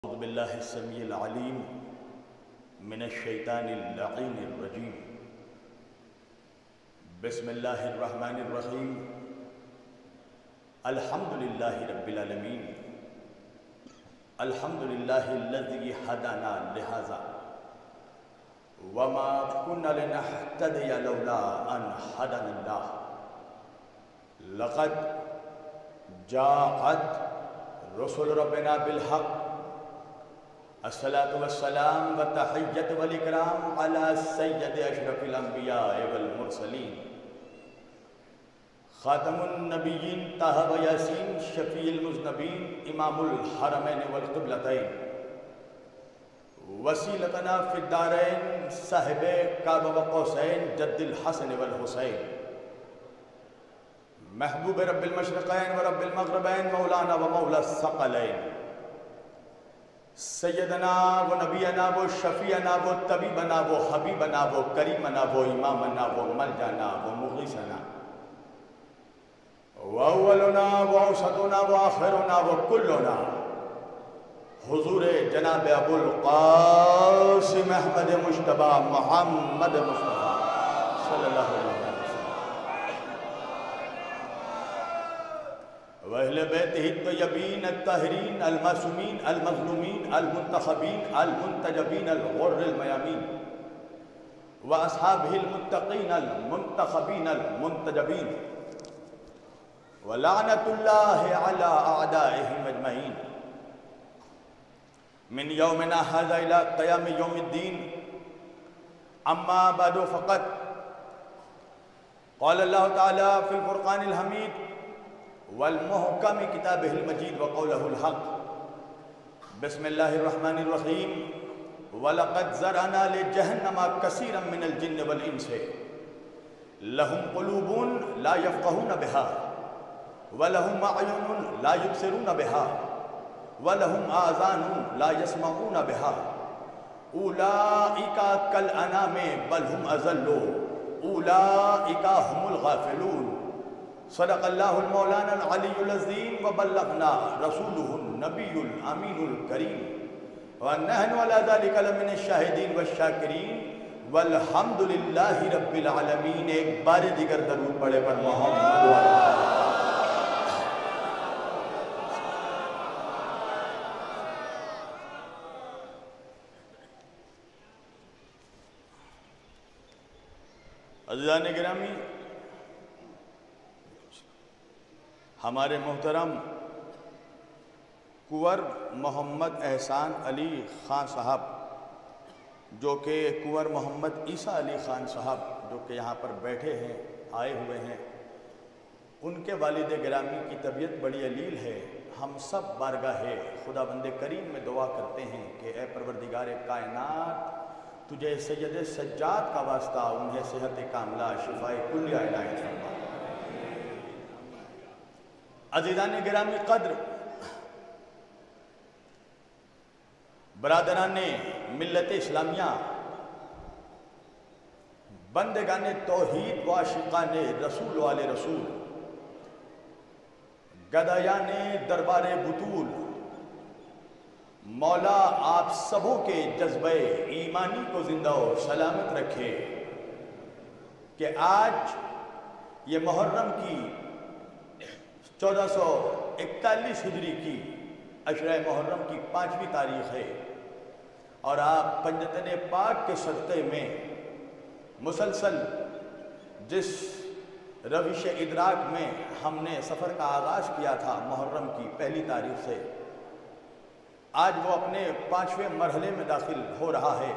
أعوذ بالله السميع العليم من الشيطان اللعين الرجيم. بسم الله الرحمن الرحيم. الحمد لله رب العالمين. الحمد لله الذي هدانا لهذا وما كنا لنهتدي لولا أن هدانا الله. لقد جاءت رسل ربنا بالحق. الصلاة والسلام والتحية والإكرام على سيد أشرف الأنبياء والمرسلين خاتم النبيين طه وياسين شفيع المذنبين إمام الحرمين والقبلتين وسيلتنا في الدارين صاحب كعب وقوسين جد الحسن والحسين محبوب رب المشرقين ورب المغربين مولانا ومولا الثقلين سیدنا و نبینا و شفیعنا و طبیبنا و حبیبنا و کریمنا و امامنا و ملجانا و مغیثنا و اولنا و اوسطنا و آخرنا و کلنا حضور جناب ابو القاسم احمد مجتبی محمد مصطفیٰ صلی اللہ علیہ وسلم وأهل بيته الطيبين الطاهرين المعصومين المظلومين المنتخبين المنتجبين الغر الميامين وأصحابه المتقين المنتخبين المنتجبين ولعنة الله على أعدائهم أجمعين من يومنا هذا إلى قيام يوم الدين. أما بعد فقد قال الله تعالى في الفرقان الحميد والمحكم كتابه المجيد وقوله الحق. بسم الله الرحمن الرحيم. ولقد زرعنا لجهنم كثيرا من الجن والإنس لهم قلوب لا يفقهون بها ولهم أعين لا يبصرون بها ولهم آذان لا يسمعون بها أولئك كالأنعام بل هم أضل أولئك هم الغافلون. صدق الله المولانا العلي العظيم وبلغنا رسوله النبي الأمين الكريم ونحن على ذلك لمن الشاهدين والشاكرين والحمد لله رب العالمين. ایک بار دیگر درود پڑھے پر محمد و عزیزان گرامی، ہمارے محترم کنور محمد احسان علی خان صاحب جو کہ کنور محمد عیسیٰ علی خان صاحب جو کہ یہاں پر بیٹھے ہیں، آئے ہوئے ہیں، ان کے والد گرامی کی طبیعت بڑی علیل ہے. ہم سب بارگاہ خدا بند کریم میں دعا کرتے ہیں کہ اے پروردگار کائنات تجھے سید سجاد کا واسطہ انہیں صحت کاملہ شفائے کلیہ عنایت فرما. عزیزان گرامی قدر، برادران ملت اسلامیہ، بندگان توحید و عاشقان رسول و آل رسول، گدایان دربار بطول، مولا آپ سبوں کے جذبہ ایمانی کو زندہ و سلامت رکھے کہ آج یہ محرم کی 1441 ہجری کی عشرہ محرم کی 5ویں تاریخ ہے اور آپ پنجتن پاک کے صدقے میں مسلسل جس روش ادراک میں ہم نے سفر کا آغاز کیا تھا محرم کی پہلی تاریخ سے، آج وہ اپنے 5ویں مرحلے میں داخل ہو رہا ہے.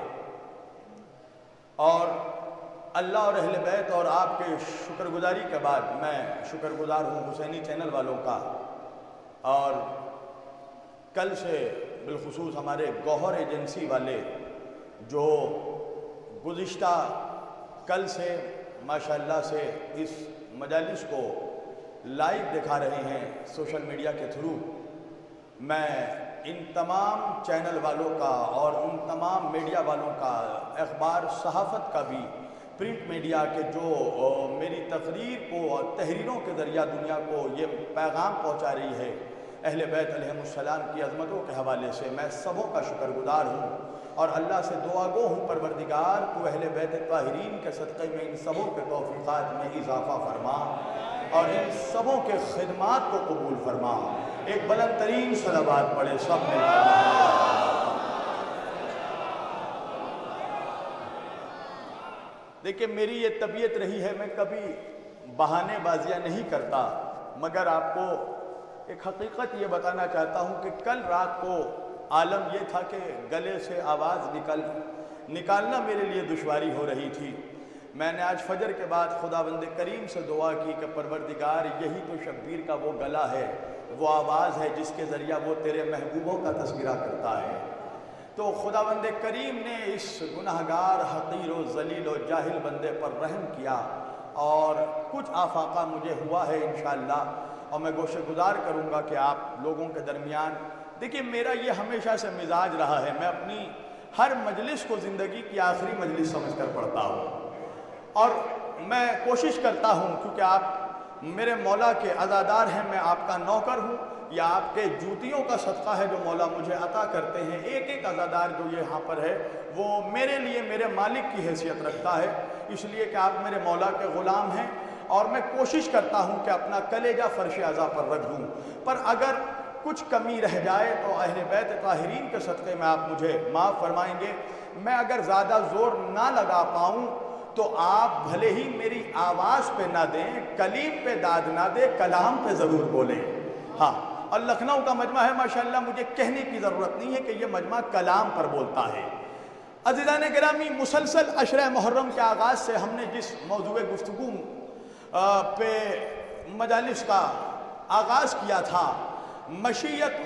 اور اللہ اور اہل بیت اور آپ کے شکر گزاری کے بعد میں شکر گزار ہوں حسینی چینل والوں کا، اور کل سے بالخصوص ہمارے گوہر ایجنسی والے جو گزشتہ کل سے ماشاءاللہ سے اس مجالس کو لائیو دکھا رہے ہیں سوشل میڈیا کے تھرو. میں ان تمام چینل والوں کا اور ان تمام میڈیا والوں کا، اخبار صحافت کا بھی، پرنٹ میڈیا کے جو میری تقریر کو اور تحریروں کے ذریعہ دنیا کو یہ پیغام پہنچا رہی ہے اہل بیت علیہم السلام کی عظمتوں کے حوالے سے میں سبوں کا شکر گزار ہوں اور اللہ سے دعا گو ہوں پروردگار تو اہل بیت طاہرین کے صدقے میں ان سبوں کے توفیقات میں اضافہ فرما اور ان سبوں کے خدمات کو قبول فرما۔ ایک بلند ترین صلوات پڑھے سب مل کر۔ دیکھیں میری یہ طبیعت رہی ہے، میں کبھی بہانے بازیاں نہیں کرتا، مگر آپ کو ایک حقیقت یہ بتانا چاہتا ہوں کہ کل رات کو عالم یہ تھا کہ گلے سے آواز نکالنا میرے لیے دشواری ہو رہی تھی۔ میں نے آج فجر کے بعد خداوند کریم سے دعا کی کہ پروردگار یہی تو شبیر کا وہ گلا ہے، وہ آواز ہے جس کے ذریعہ وہ تیرے محبوبوں کا تذکرہ کرتا ہے۔ تو خداوند کریم نے اس گناہگار حقیر و ذلیل و جاہل بندے پر رحم کیا اور کچھ آفاقہ مجھے ہوا ہے انشاءاللہ، اور میں گوشہ گزار کروں گا کہ آپ لوگوں کے درمیان دیکھیں میرا یہ ہمیشہ سے مزاج رہا ہے، میں اپنی ہر مجلس کو زندگی کی آخری مجلس سمجھ کر پڑھتا ہوں اور میں کوشش کرتا ہوں کیونکہ آپ میرے مولا کے عزادار ہیں، میں آپ کا نوکر ہوں، یا آپ کے جوتیوں کا صدقہ ہے جو مولا مجھے عطا کرتے ہیں۔ ایک ایک عزادار جو یہاں پر ہے وہ میرے لیے میرے مالک کی حیثیت رکھتا ہے، اس لیے کہ آپ میرے مولا کے غلام ہیں اور میں کوشش کرتا ہوں کہ اپنا کلیجہ فرش عزا پر رکھ دوں، پر اگر کچھ کمی رہ جائے تو اہل بیت طاہرین کے صدقے میں آپ مجھے معاف فرمائیں گے۔ میں اگر زیادہ زور نہ لگا پاؤں تو آپ بھلے ہی میری آواز پہ نہ دیں، کلیم پہ داد نہ دیں، کلام پہ ضرور بولیں۔ ہاں، اور لکھنؤ کا مجمع ہے ماشاءاللہ، مجھے کہنے کی ضرورت نہیں ہے کہ یہ مجمع کلام پر بولتا ہے۔ عزیزان گرامی، مسلسل عشرہ محرم کے آغاز سے ہم نے جس موضوع گفتگو پہ مجالس کا آغاز کیا تھا، مشیت،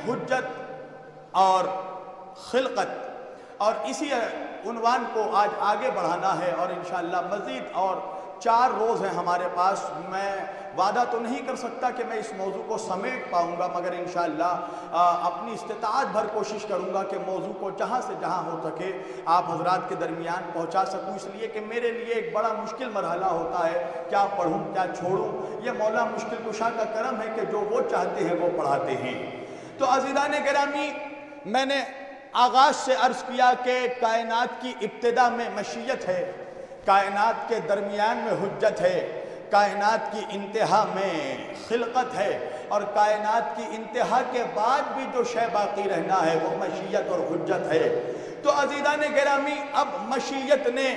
حجت اور خلقت، اور اسی عنوان کو آج آگے بڑھانا ہے اور انشاءاللہ مزید اور 4 روز ہیں ہمارے پاس۔ میں وعدہ تو نہیں کر سکتا کہ میں اس موضوع کو سمیٹ پاؤں گا، مگر انشاءاللہ اپنی استطاعت بھر کوشش کروں گا کہ موضوع کو جہاں سے جہاں ہو سکے آپ حضرات کے درمیان پہنچا سکوں، اس لیے کہ میرے لیے ایک بڑا مشکل مرحلہ ہوتا ہے، کیا پڑھوں کیا چھوڑوں۔ یہ مولا مشکل کشا کا کرم ہے کہ جو وہ چاہتے ہیں وہ پڑھاتے ہیں۔ تو عزیزان گرامی، میں نے آغاز سے عرض کیا کہ کائنات کی ابتدا میں مشیت ہے، کائنات کے درمیان میں حجت ہے، کائنات کی انتہا میں خلقت ہے، اور کائنات کی انتہا کے بعد بھی جو شے باقی رہنا ہے وہ مشیت اور حجت ہے۔ تو عزیزان گرامی، اب مشیت نے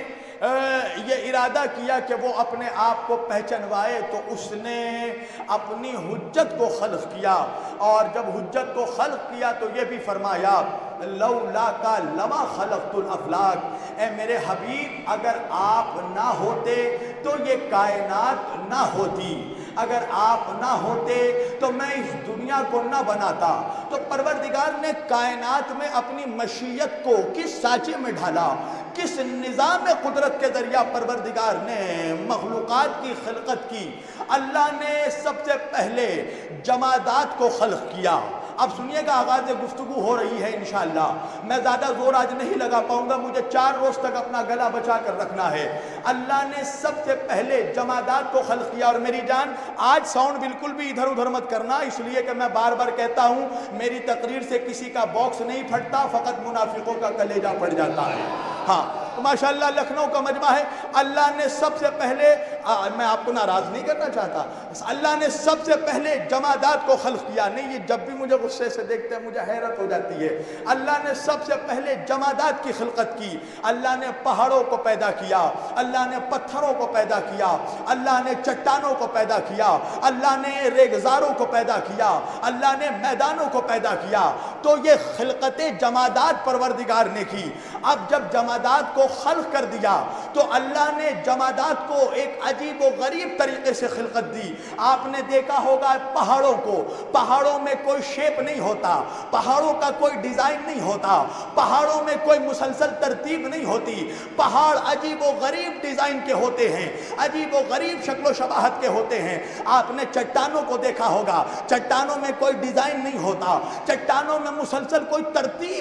یہ ارادہ کیا کہ وہ اپنے آپ کو پہچنوائے تو اس نے اپنی حجت کو خلق کیا، اور جب حجت کو خلق کیا تو یہ بھی فرمایا لولا کا لما خلقت الافلاک، اے میرے حبیب اگر آپ نہ ہوتے تو یہ کائنات نہ ہوتی، اگر آپ نہ ہوتے تو میں اس دنیا کو نہ بناتا۔ تو پروردگار نے کائنات میں اپنی مشیت کو کس سانچے میں ڈھالا، کس نظام قدرت کے ذریعہ پروردگار نے مخلوقات کی خلقت کی۔ اللہ نے سب سے پہلے جمادات کو خلق کیا۔ اب سنیے گا، آغاز گفتگو ہو رہی ہے انشاءاللہ، میں زیادہ زور آج نہیں لگا پاؤں گا، مجھے 4 روز تک اپنا گلا بچا کر رکھنا ہے۔ اللہ نے سب سے پہلے جمادات کو خلق کیا، اور میری جان آج ساؤنڈ بالکل بھی ادھر ادھر مت کرنا، اس لیے کہ میں بار بار کہتا ہوں میری تقریر سے کسی کا باکس نہیں پھٹتا، فقط منافقوں کا کلیجہ پھٹ جاتا ہے۔ ہاں، تو ماشاءاللہ لکھنؤ کا مجمع ہے۔ اللہ نے سب سے پہلے، میں آپ کو ناراض نہیں کرنا چاہتا، اللہ نے سب سے پہلے جمادات کو خلق کیا۔ نہیں، یہ جب بھی مجھے غصے سے دیکھتے ہیں مجھے حیرت ہو جاتی ہے۔ اللہ نے سب سے پہلے جمادات کی خلقت کی۔ اللہ نے پہاڑوں کو پیدا کیا، اللہ نے پتھروں کو پیدا کیا، اللہ نے چٹانوں کو پیدا کیا، اللہ نے ریگزاروں کو پیدا کیا، اللہ نے میدانوں کو پیدا کیا۔ تو یہ خلقت جمادات پروردگار نے کی۔ اب جب جمادات کو خلق کر دیا تو اللہ نے جمادات کو ایک عجیب و غریب طریقے سے خلقت دی۔ آپ نے دیکھا ہوگا پہاڑوں کو، پہاڑوں میں کوئی شیپ نہیں ہوتا، پہاڑوں کا کوئی ڈیزائن نہیں ہوتا، پہاڑوں میں کوئی مسلسل ترتیب نہیں ہوتی، پہاڑ عجیب و غریب ڈیزائن کے ہوتے ہیں، عجیب و غریب شکل و شباہت کے ہوتے ہیں۔ آپ نے چٹانوں کو دیکھا ہوگا، چٹانوں میں کوئی ڈیزائن نہیں ہوتا، چٹانوں میں مسلسل کوئی ترتیب نہیں ہوتا۔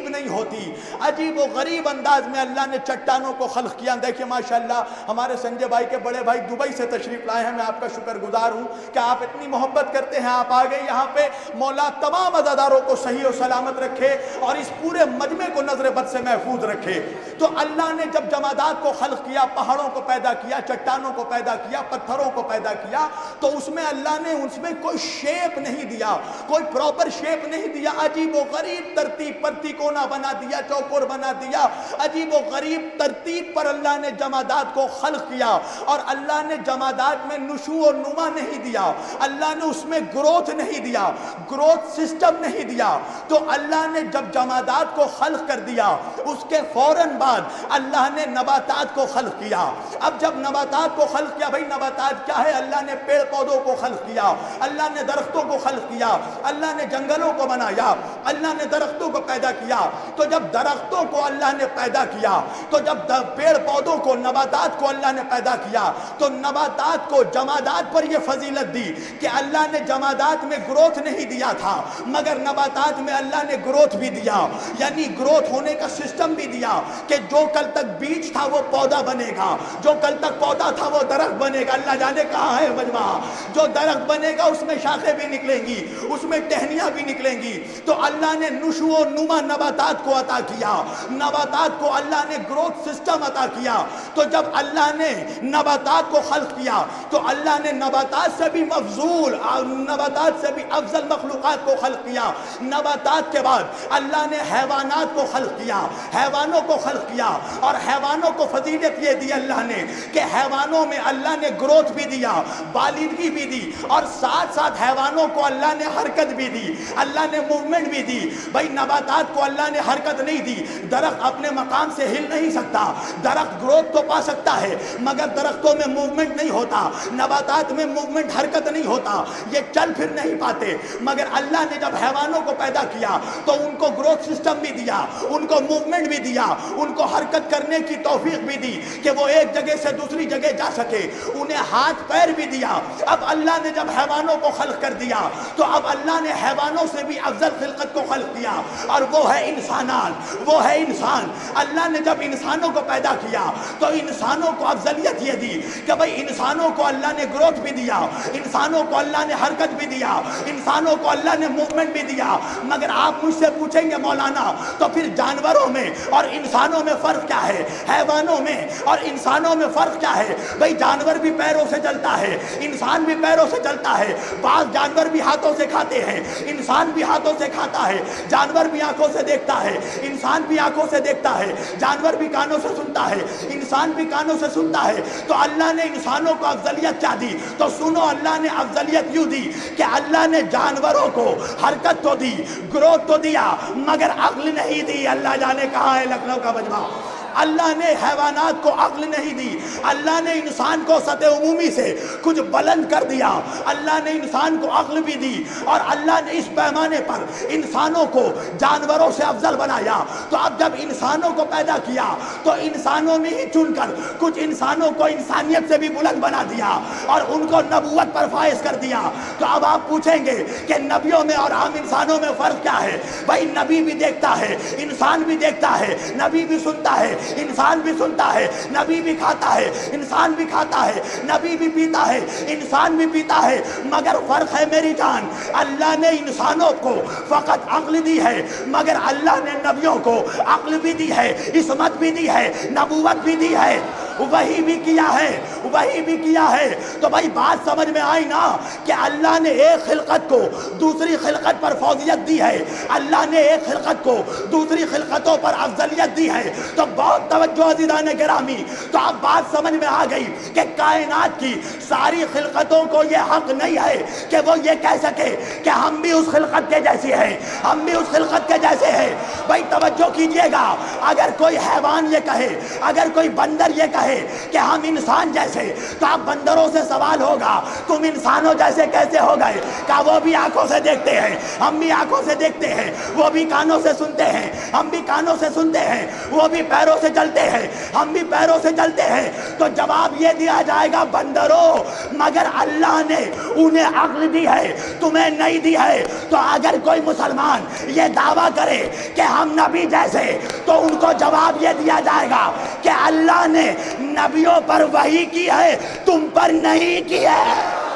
تھی. عجیب و غریب انداز میں اللہ نے چٹانوں کو خلق کیا. دیکھیں ماشاءاللہ ہمارے سنجے بھائی کے بڑے بھائی دبئی سے تشریف لائے ہیں. میں آپ کا شکر گزار ہوں کہ آپ اتنی محبت کرتے ہیں, آپ آ گئے یہاں پہ. مولا تمام عزاداروں کو صحیح و سلامت رکھے اور اس پورے مجمع کو نظر بد سے محفوظ رکھے. تو اللہ نے جب جمادات کو خلق کیا, پہاڑوں کو پیدا کیا, چٹانوں کو پیدا کیا, پتھروں کو پیدا کیا, تو اس میں اللہ نے اس میں کوئی شیپ نہیں دیا, کوئی پراپر شیپ نہیں دیا. عجیب و غریب ترتیب پر تیکونا بنا دیا, چوکور بنا دیا. عجیب و غریب ترتیب پر اللہ نے جمادات کو خلق کیا. اور اللہ نے جمادات میں نشو و نما نہیں دیا, اللہ نے اس میں گروتھ نہیں دیا, گروتھ سسٹم نہیں دیا. تو اللہ نے جب جمادات کو خلق کر دیا, اس کے فوراً بعد اللہ نے نباتات کو خلق کیا. اب جب نباتات کو خلق کیا, بھئی نباتات کیا ہے؟ اللہ نے پیڑ پودوں کو خلق کیا, اللہ نے درختوں کو خلق کیا, اللہ نے جنگلوں کو بنایا, اللہ نے درختوں کو پیدا کیا. تو جب درختوں کو اللہ نے پیدا کیا, تو جب پیڑ پودوں کو, نباتات کو اللہ نے پیدا کیا, تو نباتات کو جمادات پر یہ فضیلت دی کہ اللہ نے جمادات میں گروتھ نہیں دیا تھا, مگر نباتات میں اللہ نے گروتھ بھی دیا. یعنی گروتھ ہونے کا سسٹم بھی دیا کہ جو کل تک بیج تھا وہ پودا بنے گا, جو کل تک پودا تھا وہ درخت بنے گا. اللہ جانے کہاں ہے مجمع. جو درخت بنے گا اس میں شاخیں بھی نکلیں گی, اس میں ٹہنیاں بھی نکلیں گی. تو اللہ نے نشو و نما نباتات کو عطا کیا, نباتات کو اللہ نے گروتھ سسٹم عطا کیا. تو جب اللہ نے نباتات کو خلق کیا, تو اللہ نے نباتات سے بھی مفضول, نباتات سے بھی افضل مخلوقات کو خلق کیا. نباتات کے بعد اللہ نے حیوانات کو خلق کیا, حیوانوں کو خلق کیا. اور حیوانوں کو فضیلت یہ دی اللہ نے کہ حیوانوں میں اللہ نے گروتھ بھی دیا, بالغی بھی دی, اور ساتھ ساتھ حیوانوں کو اللہ نے حرکت بھی دی, اللہ نے موومنٹ بھی دی. بھئی نباتات کو اللہ نے حرکت نہیں دی. درخت اپنے مقام سے ہل نہیں سکتا, درخت گروتھ تو پا سکتا ہے مگر درختوں میں موومنٹ نہیں ہوتا, نباتات میں موومنٹ, حرکت نہیں ہوتا, یہ چل پھر نہیں پاتے. مگر اللہ نے جب حیوانوں کو پیدا کیا تو ان کو گروتھ سسٹم بھی دیا, ان کو موومنٹ بھی دیا, ان کو حرکت کرنے کی توفیق بھی دی کہ وہ ایک جگہ سے دوسری جگہ جا سکے, انہیں ہاتھ پیر بھی دیا. اب اللہ نے جب حیوانوں کو خلق کر دیا تو اب اللہ نے حیوانوں سے بھی افضل خلقت کو خلق کیا, اور وہ ہے انسانات, وہ ہے انسان. اللہ نے جب انسانوں کو پیدا کیا تو انسانوں کو افضلیت یہ دی کہ بھئی انسانوں کو اللہ نے گروتھ بھی دیا, انسانوں کو اللہ نے حرکت بھی دیا, انسانوں کو اللہ نے موومنٹ بھی دیا. مگر آپ مجھ سے پوچھیں گے مولانا تو پھر جانوروں میں اور انسانوں میں فرق کیا ہے, حیوانوں میں اور انسانوں میں فرق کیا ہے؟ بھئی جانور بھی پیروں سے چلتا ہے, انسان بھی پیروں سے چلتا ہے, بعض جانور بھی ہاتھوں سے کھاتے ہیں, انسان بھی ہاتھوں سے کھاتا ہے, جانور بھی آنکھوں سے دیکھتا ہے, انسان بھی آنکھوں سے دیکھتا ہے, جانور بھی کانوں سے سنتا ہے, انسان بھی کانوں سے سنتا ہے. تو اللہ نے انسانوں کو افضلیت کیا دی؟ تو سنو, اللہ نے افضلیت یوں دی کہ اللہ نے جانوروں کو حرکت تو دی, گروتھ تو دیا, مگر عقل نہیں دی. اللہ جانے کہاں ہے لکھنؤ کا مجمع. اللہ نے حیوانات کو عقل نہیں دی, اللہ نے انسان کو سطح عمومی سے کچھ بلند کر دیا, اللہ نے انسان کو عقل بھی دی, اور اللہ نے اس پیمانے پر انسانوں کو جانوروں سے افضل بنایا. تو اب جب انسانوں کو پیدا کیا تو انسانوں میں ہی چن کر کچھ انسانوں کو انسانیت سے بھی بلند بنا دیا اور ان کو نبوت پر فائز کر دیا. تو اب آپ پوچھیں گے کہ نبیوں میں اور عام انسانوں میں فرق کیا ہے؟ بھائی نبی بھی دیکھتا ہے, انسان بھی دیکھتا ہے, نبی بھی سنتا ہے, انسان بھی سنتا ہے, نبی بھی کھاتا ہے, انسان بھی کھاتا ہے, نبی بھی پیتا ہے, انسان بھی پیتا ہے. مگر فرق ہے میری جان, اللہ نے انسانوں کو فقط عقل دی ہے مگر اللہ نے نبیوں کو عقل بھی دی ہے, عصمت بھی دی ہے, نبوت بھی دی ہے, وہی بھی کیا ہے, وہی بھی کیا ہے. تو بھائی بات سمجھ میں آئی نا کہ اللہ نے ایک خلقت کو دوسری خلقت پر فوقیت دی ہے, اللہ نے ایک خلقت کو دوسری خلقتوں پر افضلیت دی ہے. تو بہت توجہ عزیزان گرامی, تو اب بات سمجھ میں آ گئی کہ کائنات کی ساری خلقتوں کو یہ حق نہیں ہے کہ وہ یہ کہہ سکے کہ ہم بھی اس خلقت کے جیسے ہیں, ہم بھی اس خلقت کے جیسے ہیں. بھائی توجہ کیجئے گا, اگر کوئی حیوان یہ کہے, اگر کوئی بندر یہ کہے کہے کہ ہم انسان جیسے، تو اب بندروں سے سوال ہوگا تم انسانوں جیسے کیسے ہو گئے؟ کہا وہ بھی آنکھوں سے دیکھتے ہیں، ہم بھی آنکھوں سے دیکھتے ہیں، وہ بھی کانوں سے سنتے ہیں، ہم بھی کانوں سے سنتے ہیں، وہ بھی پیروں سے چلتے ہیں، ہم بھی پیروں سے چلتے ہیں۔ تو جواب یہ دیا جائے گا بندروں مگر اللہ نے انہیں عقل دی ہے، تمہیں نہیں دی ہے۔ تو اگر کوئی مسلمان یہ دعویٰ کرے کہ ہم نبی جیسے، تو ان کو جواب یہ دیا جائے گا کہ اللہ نے نبیوں پر وحی کی ہے، تم پر نہیں کی ہے۔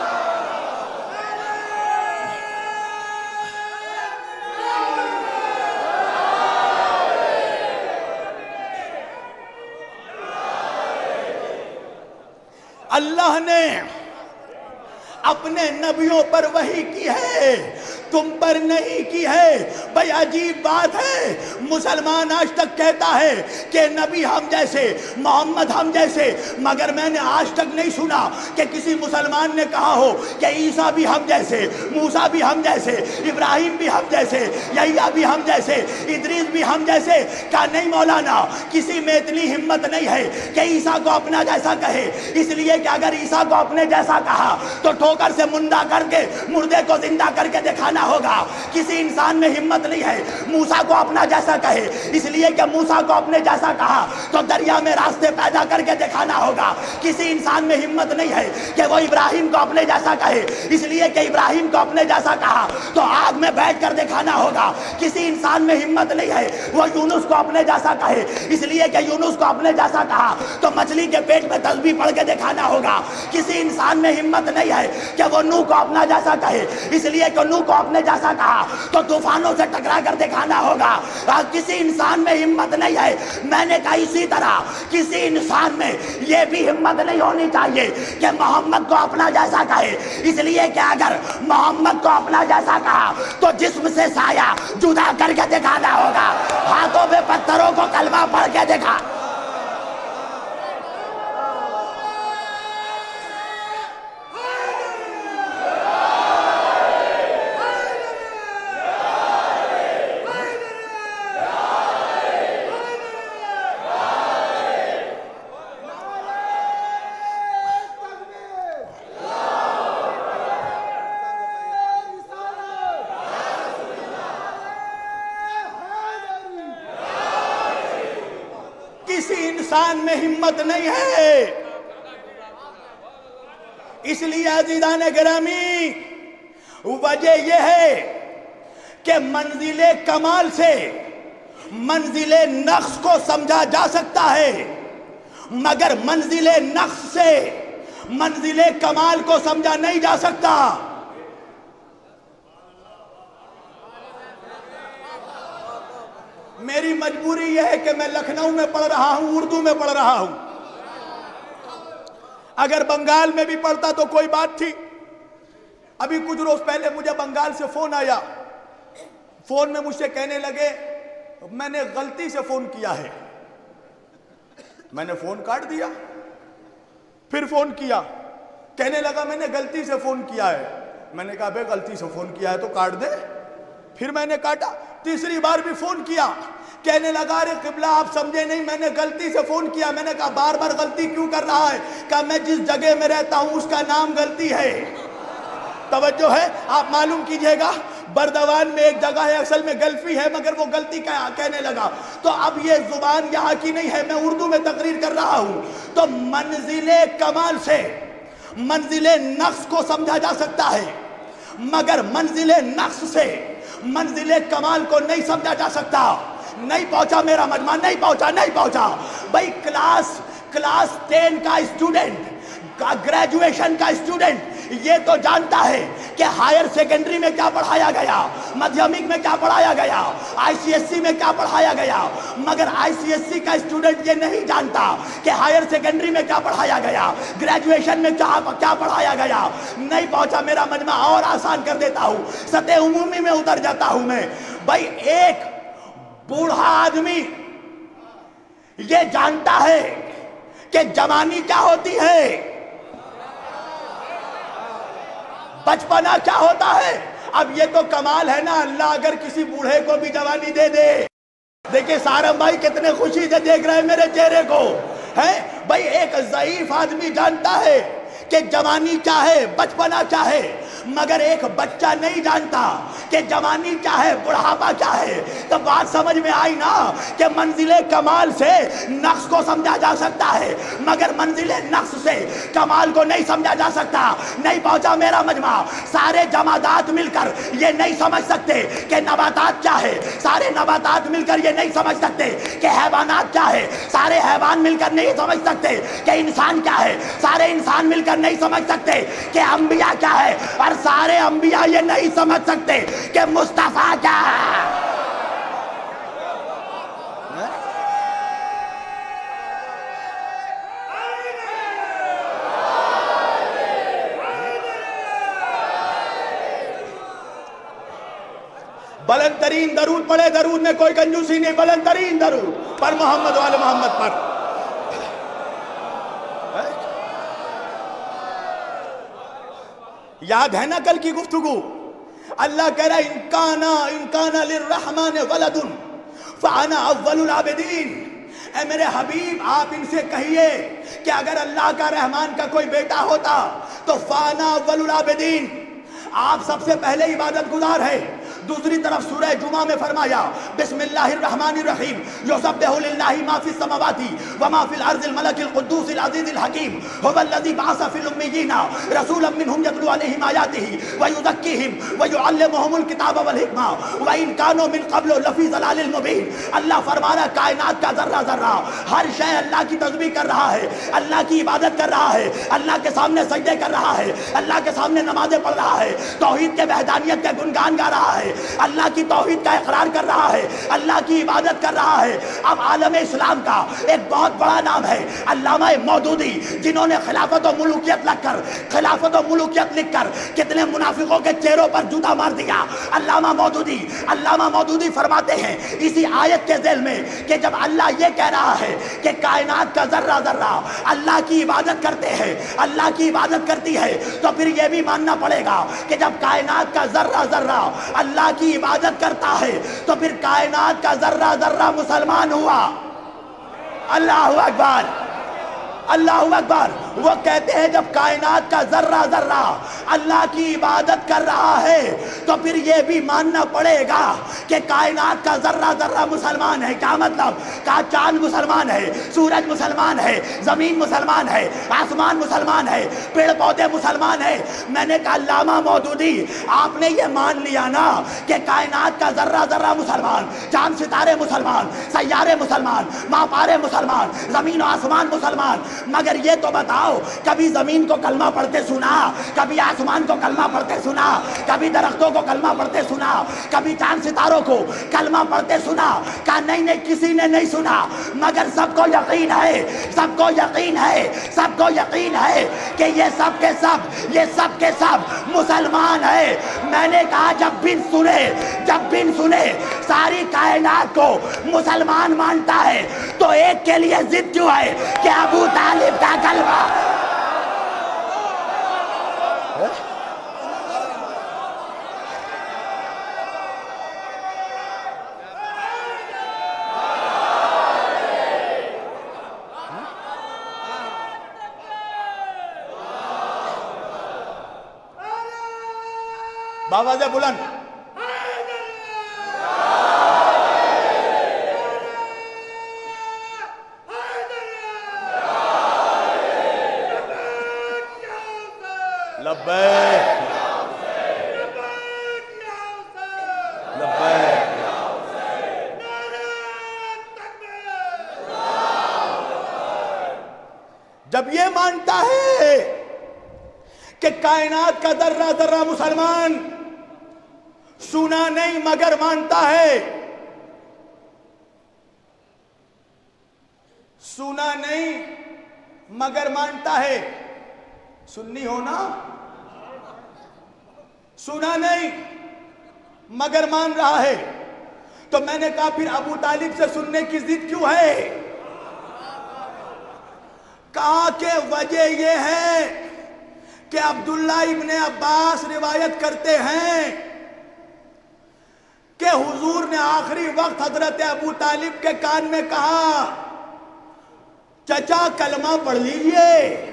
اللہ نے اپنے نبیوں پر وحی کی ہے، تم پر نہیں کی ہے۔ بھئی عجیب بات ہے، مسلمان آج تک کہتا ہے کہ نبی ہم جیسے، محمد ہم جیسے، مگر میں نے آج تک نہیں سنا کہ کسی مسلمان نے کہا ہو کہ عیسیٰ بھی ہم جیسے، موسیٰ بھی ہم جیسے، ابراہیم بھی ہم جیسے، یحییٰ بھی ہم جیسے، ادریس بھی ہم جیسے۔ کہا نہیں مولانا، کسی میں اتنی ہمت نہیں ہے کہ عیسیٰ کو اپنا جیسا کہے، اس لیے کہ اگر عیسیٰ کو اپنے جیسا کہا تو ٹھوکر سے منڈا کر کے مردے کو زندہ کر کے دکھانا ہوگا۔ کسی انسان میں ہمت نہیں ہے موسیٰ کو اپنا جیسا کہے، اس لیے کہ موسیٰ کو اپنے جیسا کہا تو دریا میں راستے پیدا کر کے دکھانا ہوگا۔ کسی انسان میں ہمت نہیں ہے کہ وہ ابراہیم کو اپنے جیسا کہے، اس لیے کہ ابراہیم کو اپنے جیسا کہا تو آگ میں بیٹھ کر دکھانا ہوگا۔ کسی انسان میں ہمت نہیں ہے وہ یونس کو اپنے جیسا کہے، اس لیے کہ یونس کو اپنے جیسا کہا تو مچھلی کے پیٹ میں تسبیح پڑھ کے دکھانا ہوگا۔ کسی انسان میں ہمت نہیں ہے کہ وہ نوح کو اپنا جیسا کہے، اس لیے کہ نوح کو اپنے جیسا کہا تو طوفانوں سے ٹکرا کر دکھانا ہوگا۔ کسی انسان میں ہمت نہیں ہے۔ میں نے کہا اسی طرح کسی انسان میں یہ بھی ہمت نہیں ہونی چاہیے کہ محمد کو اپنا جیسا کہے، اس لیے کہ اگر محمد کو اپنا جیسا کہا تو جسم سے سایہ جدا کر کے دکھانا ہوگا، ہاتھوں پہ پتھروں کو کلمہ پڑھ کے دکھا۔ کسی انسان میں ہمت نہیں ہے، اس لیے عزیزان گرامی وجہ یہ ہے کہ منزل کمال سے منزل نقص کو سمجھا جا سکتا ہے، مگر منزل نقص سے منزل کمال کو سمجھا نہیں جا سکتا۔ میری مجبوری یہ ہے کہ میں لکھنؤ میں پڑھ رہا ہوں، اردو میں پڑھ رہا ہوں۔ اگر بنگال میں بھی پڑھتا تو کوئی بات تھی۔ ابھی کچھ روز پہلے مجھے بنگال سے فون آیا، فون میں مجھ سے کہنے لگے میں نے غلطی سے فون کیا ہے۔ میں نے فون کاٹ دیا، پھر فون کیا، کہنے لگا میں نے غلطی سے فون کیا ہے۔ میں نے کہا بے غلطی سے فون کیا ہے تو کاٹ دے، پھر میں نے کاٹا۔ تیسری بار بھی فون کیا، کہنے لگا ارے قبلہ آپ سمجھے نہیں، میں نے غلطی سے فون کیا۔ میں نے کہا بار بار غلطی کیوں کر رہا ہے؟ کہا میں جس جگہ میں رہتا ہوں اس کا نام غلطی ہے۔ توجہ ہے، آپ معلوم کیجئے گا بردوان میں ایک جگہ ہے، اصل میں گلفی ہے مگر وہ غلطی کہنے لگا۔ تو اب یہ زبان یہاں کی نہیں ہے، میں اردو میں تقریر کر رہا ہوں۔ تو منزل کمال سے منزل نقص کو سمجھا جا سکتا ہے، مگر منزل نقص سے منزل کمال کو نہیں سمجھا جا سکتا۔ نہیں پہنچا میرا مجمع، نہیں پہنچا۔ بھئی کلاس 10 کا اسٹوڈنٹ، گریجویشن کا اسٹوڈنٹ یہ تو جانتا ہے کہ ہائر سیکنڈری میں کیا پڑھایا گیا، مدھیمک میں کیا پڑھایا گیا، آئی سی ایس سی میں کیا پڑھایا گیا، مگر آئی سی ایس سی کا اسٹوڈنٹ یہ نہیں جانتا کہ ہائر سیکنڈری میں کیا پڑھایا گیا، گریجویشن میں کیا پڑھایا گیا۔ نہیں پہنچا میرا مجمع، اور آسان کر دیتا ہوں، سطح عمومی میں اتر جاتا ہوں میں۔ بھائی ایک بوڑھا آدمی یہ جانتا ہے کہ جوانی کیا ہوتی ہے، بچپنا کیا ہوتا ہے۔ اب یہ تو کمال ہے نا، اللہ اگر کسی بوڑھے کو بھی جوانی دے دے۔ دیکھیں سارم بھائی کتنے خوشی سے دیکھ رہے ہیں میرے چہرے کو۔ ہے بھائی ایک ضعیف آدمی جانتا ہے کہ جوانی کیا ہے، بچپنا کیا ہے، مگر ایک بچہ نہیں جانتا کہ جوانی کیا ہے، بڑھاپا کیا ہے۔ تو بات سمجھ میں آئی نا کہ منزل کمال سے نقص کو سمجھا جا سکتا ہے مگر منزل نقص سے کمال کو نہیں سمجھا جا سکتا۔ نہیں پہنچا میرا مجمع، سارے جمادات مل کر یہ نہیں سمجھ سکتے کہ نباتات کیا ہے، سارے نباتات مل کر یہ نہیں سمجھ سکتے کہ حیوانات کیا ہے، سارے حیوان مل کر نہیں سمجھ سکتے کہ انسان کیا ہے، سارے انسان مل کر نہیں سمجھ سکتے کہ انبیاء کیا ہے، اور سارے انبیاء یہ نہیں سمجھ سکتے کہ مصطفیٰ کیا ہے۔ بلند ترین درود پڑھے، درود میں کوئی کنجوسی نہیں، بلند ترین درود پر محمد والے محمد پر۔ یاد ہے نا کل کی گفتگو، اللہ کہہ رہا ہے ان کان للرحمن ولد فانا اول العابدین۔ اے میرے حبیب آپ ان سے کہیے کہ اگر اللہ کا رحمان کا کوئی بیٹا ہوتا تو فانا اول العابدین، آپ سب سے پہلے عبادت گزار ہے۔ دوسری طرف سورہ جمعہ میں فرمایا بسم اللہ الرحمن الرحیم یسبح للہ ما فی السماوات وما فی الارض الملک القدوس العزیز الحکیم هو الذی بعث فی الامیین رسولا منهم یتلو علیہم آیاته ویزکیہم ویعلمهم الکتاب والحکمہ وان کانوا من قبل لفی ضلال مبین۔ اللہ فرما رہا کائنات کا ذرہ ذرہ ہر شے اللہ کی تسبیح کر رہا ہے، اللہ کی عبادت کر رہا ہے، اللہ کے سامنے سجدے کر رہا ہے، اللہ کے سامنے نمازیں پڑھ رہا ہے، توحید کے وحدانیت کے گنگان گا رہا ہے، اللہ کی توحید کا اقرار کر رہا ہے، اللہ کی عبادت کر رہا ہے۔ اب عالم اسلام کا ایک بہت بڑا نام ہے علامہ مودودی، جنہوں نے خلافت و ملوکیت لکھ کر کتنے منافقوں کے چہروں پر جوتا مار دیا۔ علامہ مودودی فرماتے ہیں اسی آیت کے ذیل میں کہ جب اللہ یہ کہہ رہا ہے کہ کائنات کا ذرہ ذرہ اللہ کی عبادت کرتے ہیں، اللہ کی عبادت کرتی ہے، تو پھر یہ بھی ماننا پڑے گا کہ جب کائنات کا ذرہ ذرہ اللہ کی عبادت کرتا ہے تو پھر کائنات کا ذرہ ذرہ مسلمان ہوا۔ اللہ اکبر، اللہ اکبر۔ وہ کہتے ہیں جب کائنات کا ذرہ ذرہ اللہ کی عبادت کر رہا ہے تو پھر یہ بھی ماننا پڑے گا کہ کائنات کا ذرہ ذرہ مسلمان ہے۔ کیا مطلب؟ کہا چاند مسلمان ہے، سورج مسلمان ہے، زمین مسلمان ہے، آسمان مسلمان ہے، پیڑ پودے مسلمان ہے۔ میں نے کہا علامہ مودودی آپ نے یہ مان لیا نا کہ کائنات کا ذرہ ذرہ مسلمان، چاند ستارے مسلمان، سیارے مسلمان، ماپارے مسلمان، زمین و آسمان مسلمان، مگر یہ تو بتاؤ کبھی زمین کو کلمہ پڑھتے سنا، کبھی آسمان کو کلمہ پڑھتے سنا، کبھی درختوں کو کلمہ پڑھتے سنا، کبھی چاند ستاروں کو کلمہ پڑھتے سنا؟ کہا نہیں کسی نے نہیں سنا، مگر سب کو یقین ہے کہ یہ سب کے سب مسلمان ہے۔ میں نے کہا جب بن سنے ساری کائنات کو مسلمان مانتا ہے تو ایک کے لیے ضد کیوں ہے کہ ابو طالب کا کلمہ؟ آواز بلند، لبیک لبیک۔ جب یہ مانتا ہے کہ کائنات کا ذرہ ذرہ مسلمان، سنا نہیں مگر مانتا ہے، سنا نہیں مگر مانتا ہے۔ سنی ہونا، سنا نہیں مگر مان رہا ہے، تو میں نے کہا پھر ابو طالب سے سننے کی ضد کیوں ہے؟ کہا کہ وجہ یہ ہے کہ عبداللہ ابن عباس روایت کرتے ہیں کہ حضور نے آخری وقت حضرت ابو طالب کے کان میں کہا چچا کلمہ پڑھ لیجئے.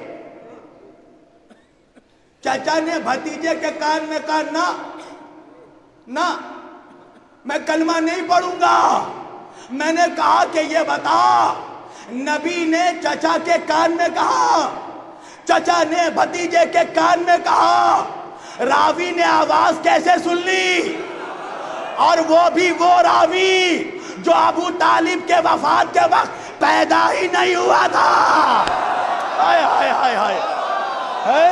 چچا نے بھتیجے کے کان میں کہا نہ میں کلمہ نہیں پڑھوں گا. میں نے کہا کہ یہ بتا، نبی نے چچا کے کان میں کہا، چچا نے بھتیجے کے کان میں کہا، راوی نے آواز کیسے سن لی؟ اور وہ بھی وہ راوی جو ابو طالب کے وفات کے وقت پیدا ہی نہیں ہوا تھا. ہائے ہائے ہائے ہائے.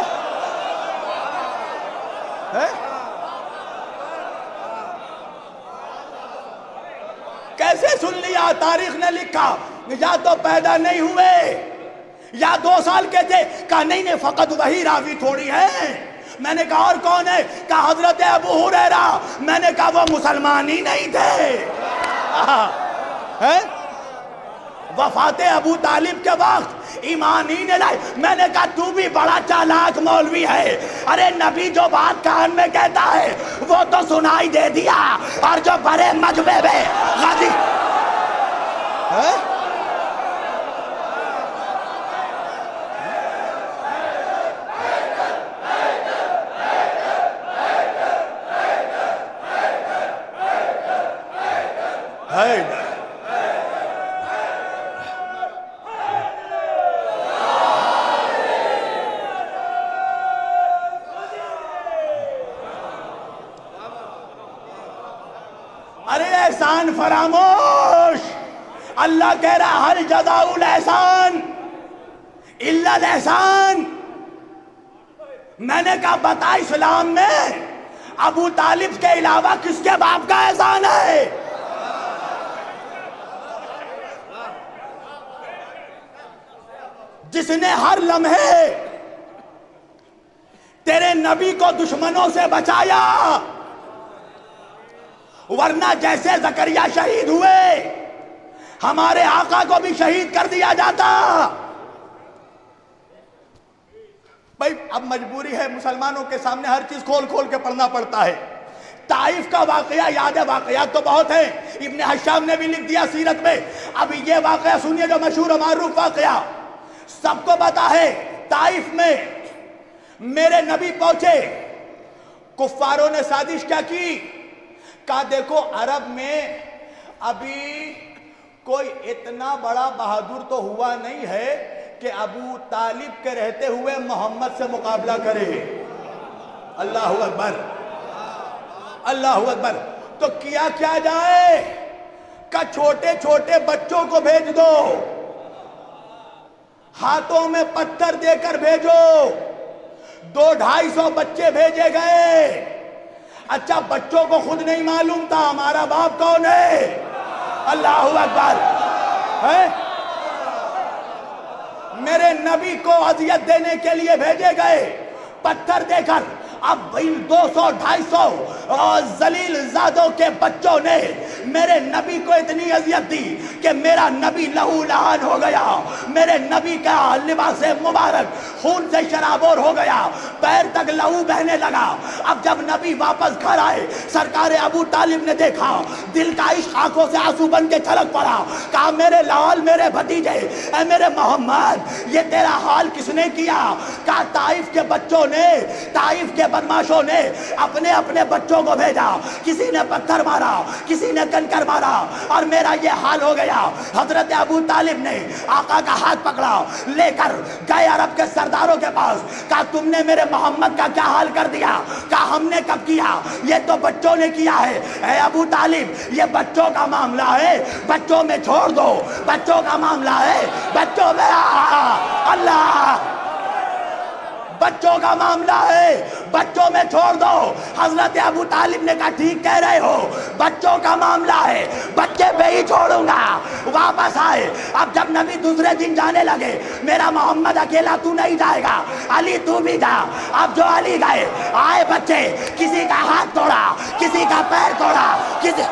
کیسے سن لیا؟ تاریخ نے لکھا یا تو پیدا نہیں ہوئے یا 2 سال کے تھے. کہا نہیں فقط وہی راوی تھوڑی ہے. میں نے کہا اور کون ہے؟ کہا حضرت ابو ہریرہ. میں نے کہا وہ مسلمان ہی نہیں تھے. وفات ابو طالب کے وقت ایمان ہی نہیں لائے. میں نے کہا تو بھی بڑا چالاک مولوی ہے. ارے نبی جو بات کان میں کہتا ہے وہ تو سنائی دے دیا، اور جو بڑے مجمع میں غازی احسان فراموش. اللہ کہہ رہا ہر جزاء الاحسان الا الاحسان. میں نے کہا بتا اسلام میں ابو طالب کے علاوہ کس کے باپ کا احسان ہے؟ جس نے ہر لمحے تیرے نبی کو دشمنوں سے بچایا، ورنہ جیسے زکریا شہید ہوئے ہمارے آقا کو بھی شہید کر دیا جاتا. بھائی اب مجبوری ہے، مسلمانوں کے سامنے ہر چیز کھول کھول کے پڑھنا پڑتا ہے. طائف کا واقعہ یاد ہے، واقعات تو بہت ہیں، ابن حشام نے بھی لکھ دیا سیرت میں. اب یہ واقعہ سنیے جو مشہور و معروف واقعہ سب کو پتا ہے. طائف میں میرے نبی پہنچے، کفاروں نے سازش کیا کی؟ کہا دیکھو عرب میں ابھی کوئی اتنا بڑا بہادر تو ہوا نہیں ہے کہ ابو طالب کے رہتے ہوئے محمد سے مقابلہ کرے. اللہ اکبر اللہ اکبر. تو کیا جائے؟ کہ چھوٹے چھوٹے بچوں کو بھیج دو، ہاتھوں میں پتھر دے کر بھیجو. 200-250 بچے بھیجے گئے. اچھا بچوں کو خود نہیں معلوم تھا ہمارا باپ کون ہے. اللہ اکبر. میرے نبی کو اذیت دینے کے لیے بھیجے گئے پتھر دے کر. اب ان 200-250 ذلیل زادوں کے بچوں نے میرے نبی کو اتنی اذیت دی کہ میرا نبی لہو لہان ہو گیا. میرے نبی کا لباس مبارک خون سے شرابور ہو گیا، پیر تک لہو بہنے لگا. اب جب نبی واپس گھر آئے، سرکار ابو طالب نے دیکھا، دل کا عشق آنکھوں سے آنسو بن کے چھلک پڑا. کہا میرے لال، میرے بھتیجے، اے میرے محمد، یہ تیرا حال کس نے کیا؟ کہا طائف کے بچوں نے، طائف کے بدماشوں نے اپنے اپنے بچوں کو بھیجا. کسی نے پتھر مارا، کسی نے کنکر مارا، اور میرا یہ حال ہو گیا. حضرت ابو طالب نے آقا کا ہاتھ پکڑا، لے کر گئے عرب کے سرداروں کے پاس. کہا تم نے میرے محمد کا کیا حال کر دیا؟ کہا ہم نے کب کیا؟ یہ تو بچوں نے کیا ہے. اے ابو طالب، یہ بچوں کا معاملہ ہے، بچوں میں چھوڑ دو. بچوں کا معاملہ ہے، بچوں میں اللہ، بچوں کا معاملہ ہے، بچوں میں چھوڑ دو. حضرت ابو طالب نے کہا ٹھیک کہہ رہے ہو، بچوں کا معاملہ ہے، بچے پہ ہی چھوڑوں گا. واپس آئے. اب جب نبی دوسرے دن جانے لگے، میرا محمد اکیلا تو نہیں جائے گا، علی تو بھی جا. اب جو علی گئے، آئے بچے، کسی کا ہاتھ توڑا، کسی کا پیر توڑا، کسی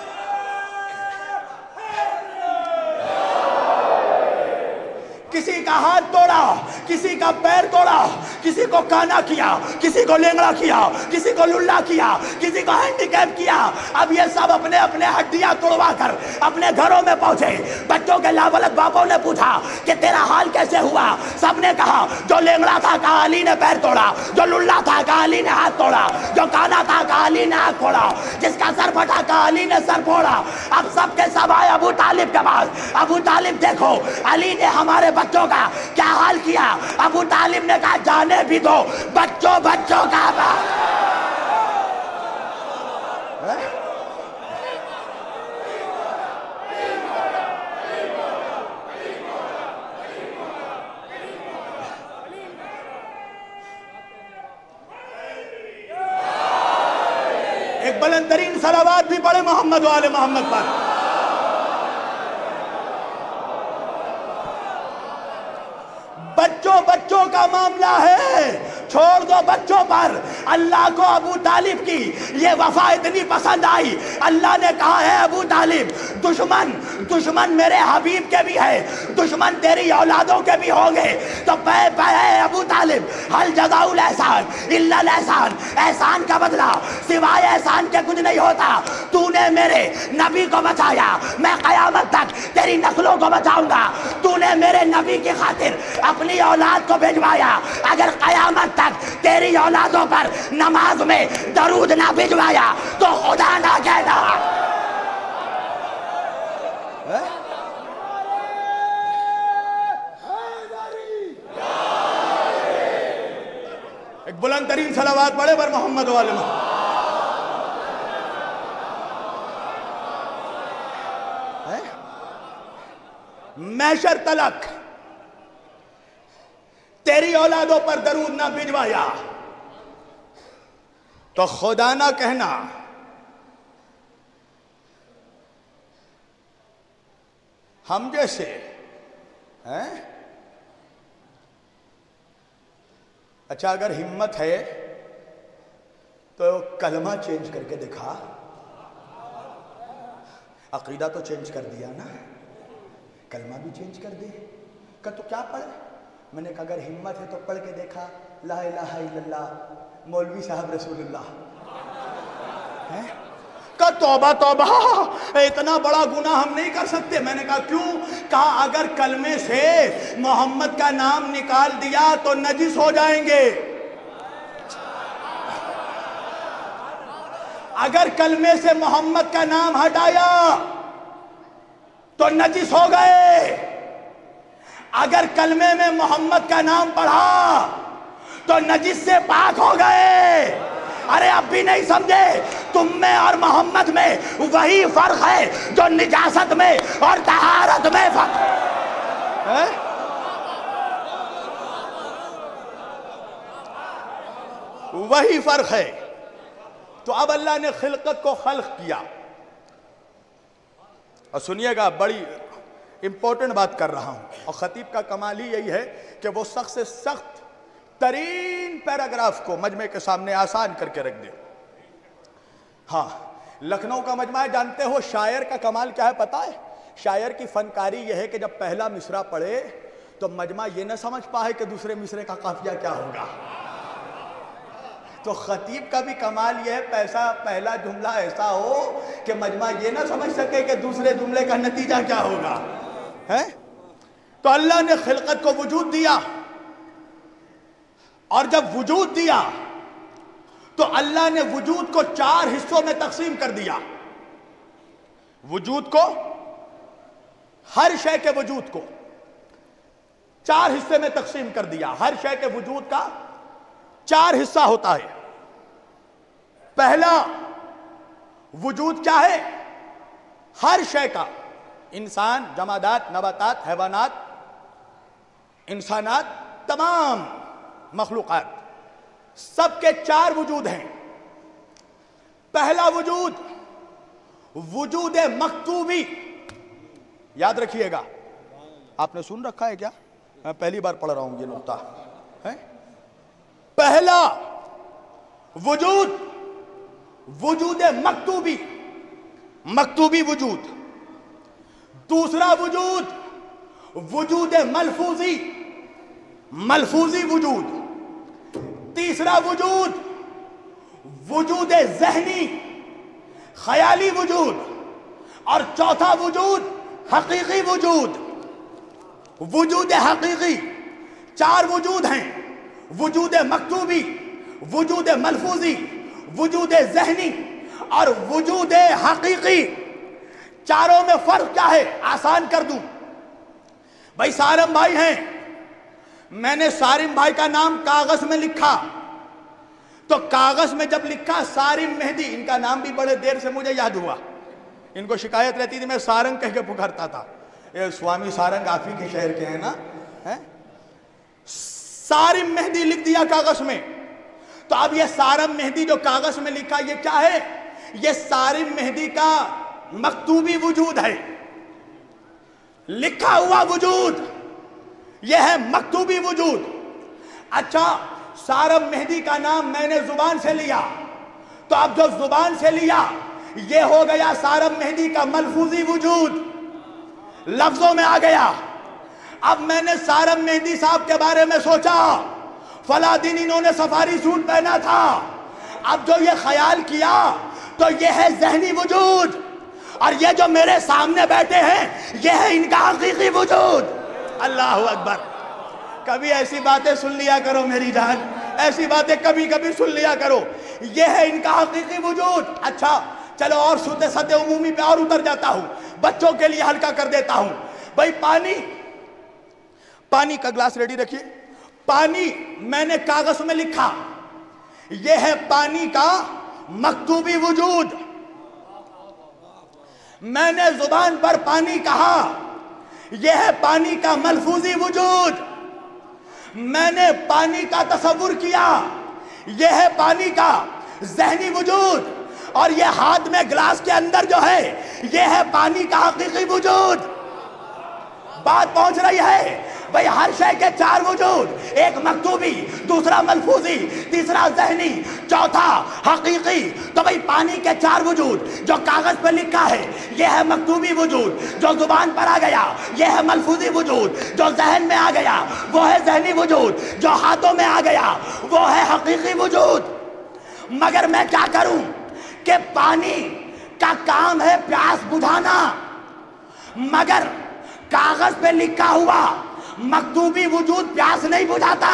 کسی کا ہاتھ توڑا، کسی کا پیر توڑا، کسی کو کانا کیا، کسی کو لینگڑا کیا، کسی کو للا کیا، کسی کو ہینڈیکیپ کیا. اب یہ سب اپنے اپنے ہڈیاں توڑوا کر اپنے گھروں میں پہنچے. بچوں کے لابلد باپوں نے پوچھا کہ تیرا حال کیسے ہوا؟ سب نے کہا جو لینگڑا تھا کہا علی نے پیر توڑا، جو للا تھا کہا علی نے ہاتھ توڑا، جو کانا تھا کہا علی نے ہاتھ پھوڑا، جس کا سر پھٹا کہا علی نے سر پھوڑا. اب سب کے سب آئے ابو طالب کے پاس. ابو طالب دیکھو علی نے ہمارے بچوں کا کیا حال کیا. ابو طالب نے کہا جانے بھی دو، بچوں کا ایک بلند ترین صلوات بھی پڑھے محمد و آل محمد پر. بچوں کا معاملہ ہے، چھوڑ دو بچوں پر. اللہ کو ابو طالب کی یہ وفا اتنی پسند آئی، اللہ نے کہا ہے ابو طالب دشمن میرے حبیب کے بھی ہے، دشمن تیری اولادوں کے بھی ہوں گے. تو پے ابو طالب حل جزاء الاحسان الا الاحسان، احسان کا بدلہ سوائے احسان کے کچھ نہیں ہوتا. تو نے میرے نبی کو بچایا، میں قیامت تک تیری نسلوں کو بچاؤں گا. تو نے میرے نبی کی خاطر اپنی اولاد کو بھجوایا، اگر قیامت تک تیری اولادوں پر نماز میں درود نہ بھجوایا تو خدا نہ کہنا. ایک بلند ترین صلوات پڑھے پر محمد و آل محمد. محشر تلک تیری اولادوں پر درود نہ بھجوایا تو خدا نہ کہنا. ہم جیسے اچھا اگر ہمت ہے تو کلمہ چینج کر کے دکھا. عقیدہ تو چینج کر دیا نا، کلمہ بھی چینج کر دے. کہ تو کیا پڑھے؟ میں نے کہا اگر ہمت ہے تو پڑھ کے دیکھا لا الہ الا اللہ مولوی صاحب رسول اللہ. کہا توبہ توبہ، اتنا بڑا گناہ ہم نہیں کر سکتے. میں نے کہا کیوں؟ کہا اگر کلمے سے محمد کا نام نکال دیا تو نجس ہو جائیں گے. اگر کلمے سے محمد کا نام ہٹایا تو نجس ہو گئے، اگر کلمے میں محمد کا نام پڑھا تو نجس سے پاک ہو گئے. ارے اب بھی نہیں سمجھے؟ تم میں اور محمد میں وہی فرق ہے جو نجاست میں اور طہارت میں فرق ہے. وہی فرق ہے. تو اب اللہ نے خلقت کو خلق کیا. اور سنیے گا بڑی امپورٹنٹ بات کر رہا ہوں، اور خطیب کا کمال ہی یہی ہے کہ وہ سخت سے سخت ترین پیراگراف کو مجمع کے سامنے آسان کر کے رکھ دے. ہاں لکھنؤ کا مجمع جانتے ہو شاعر کا کمال کیا ہے پتہ ہے؟ شاعر کی فنکاری یہ ہے کہ جب پہلا مصرع پڑھے تو مجمع یہ نہ سمجھ پائے کہ دوسرے مصرع کا قافیہ کیا ہوگا. تو خطیب کا بھی کمال یہ ہے پہلا جملہ ایسا ہو کہ مجمع یہ نہ سمجھ سکے کہ دوسرے جملے کا نتیجہ کیا ہوگا. تو اللہ نے خلقت کو وجود دیا، اور جب وجود دیا تو اللہ نے وجود کو 4 حصوں میں تقسیم کر دیا. وجود کو، ہر شے کے وجود کو 4 حصے میں تقسیم کر دیا. ہر شے کے وجود کا 4 حصہ ہوتا ہے. پہلا وجود کیا ہے؟ ہر شے کا، انسان، جمادات، نباتات، حیوانات، انسانات، تمام مخلوقات، سب کے 4 وجود ہیں. پہلا وجود وجود مکتوبی. یاد رکھیے گا، آپ نے سن رکھا ہے کیا؟ میں پہلی بار پڑھ رہا ہوں یہ نقطہ. پہلا وجود وجود مکتوبی، مکتوبی وجود. دوسرا وجود وجود ملفوظی، ملفوظی وجود، تیسرا وجود وجود ذہنی خیالی وجود، اور چوتھا وجود حقیقی وجود۔ وجود حقیقی چار وجود ہیں، وجود مکتوبی، وجود ملفوظی، وجود ذہنی اور وجود حقیقی۔ چاروں میں فرق کیا ہے؟ آسان کر دوں بھائی، سارم بھائی ہیں، میں نے سارم بھائی کا نام کاغذ میں لکھا، تو کاغذ میں جب لکھا سارم مہدی، ان کا نام بھی بڑے دیر سے مجھے یاد ہوا، ان کو شکایت رہتی تھی میں سارنگ کہہ کے پکارتا تھا، سوامی سارنگ آپ ہی کے شہر کے ہیں نا، سارم مہدی لکھ دیا کاغذ میں۔ تو اب یہ سارم مہدی جو کاغذ میں لکھا یہ کیا ہے؟ یہ سارم مہدی کا مکتوبی وجود ہے، لکھا ہوا وجود، یہ ہے مکتوبی وجود۔ اچھا، سارم مہدی کا نام میں نے زبان سے لیا، تو اب جو زبان سے لیا یہ ہو گیا سارم مہدی کا ملفوظی وجود، لفظوں میں آ گیا۔ اب میں نے سارم مہدی صاحب کے بارے میں سوچا، فلاں دن انہوں نے سفاری سوٹ پہنا تھا، اب جو یہ خیال کیا تو یہ ہے ذہنی وجود، اور یہ جو میرے سامنے بیٹھے ہیں یہ ہے ان کا حقیقی وجود۔ اللہ اکبر! کبھی ایسی باتیں سن لیا کرو میری جان، ایسی باتیں کبھی کبھی سن لیا کرو، یہ ہے ان کا حقیقی وجود۔ اچھا چلو اور سطح عمومی پہ اور اتر جاتا ہوں، بچوں کے لیے ہلکا کر دیتا ہوں۔ بھائی پانی کا گلاس ریڈی رکھیے۔ پانی میں نے کاغذ میں لکھا، یہ ہے پانی کا مکتوبی وجود۔ میں نے زبان پر پانی کہا، یہ ہے پانی کا ملفوظی وجود۔ میں نے پانی کا تصور کیا، یہ ہے پانی کا ذہنی وجود، اور یہ ہاتھ میں گلاس کے اندر جو ہے یہ ہے پانی کا حقیقی وجود۔ بات پہنچ رہی ہے؟ بھئی ہر شے کے چار وجود، ایک مکتوبی، دوسرا ملفوظی، تیسرا ذہنی، چوتھا حقیقی۔ تو بھئی پانی کے چار وجود، جو کاغذ پہ لکھا ہے یہ ہے مکتوبی وجود، جو زبان پر آ گیا یہ ہے ملفوظی وجود، جو ذہن میں آ گیا وہ ہے ذہنی وجود، جو ہاتھوں میں آ گیا وہ ہے حقیقی وجود۔ مگر میں کیا کروں کہ پانی کا کام ہے پیاس بجھانا، مگر کاغذ پہ لکھا ہوا مکتوبی وجود پیاس نہیں بجھاتا،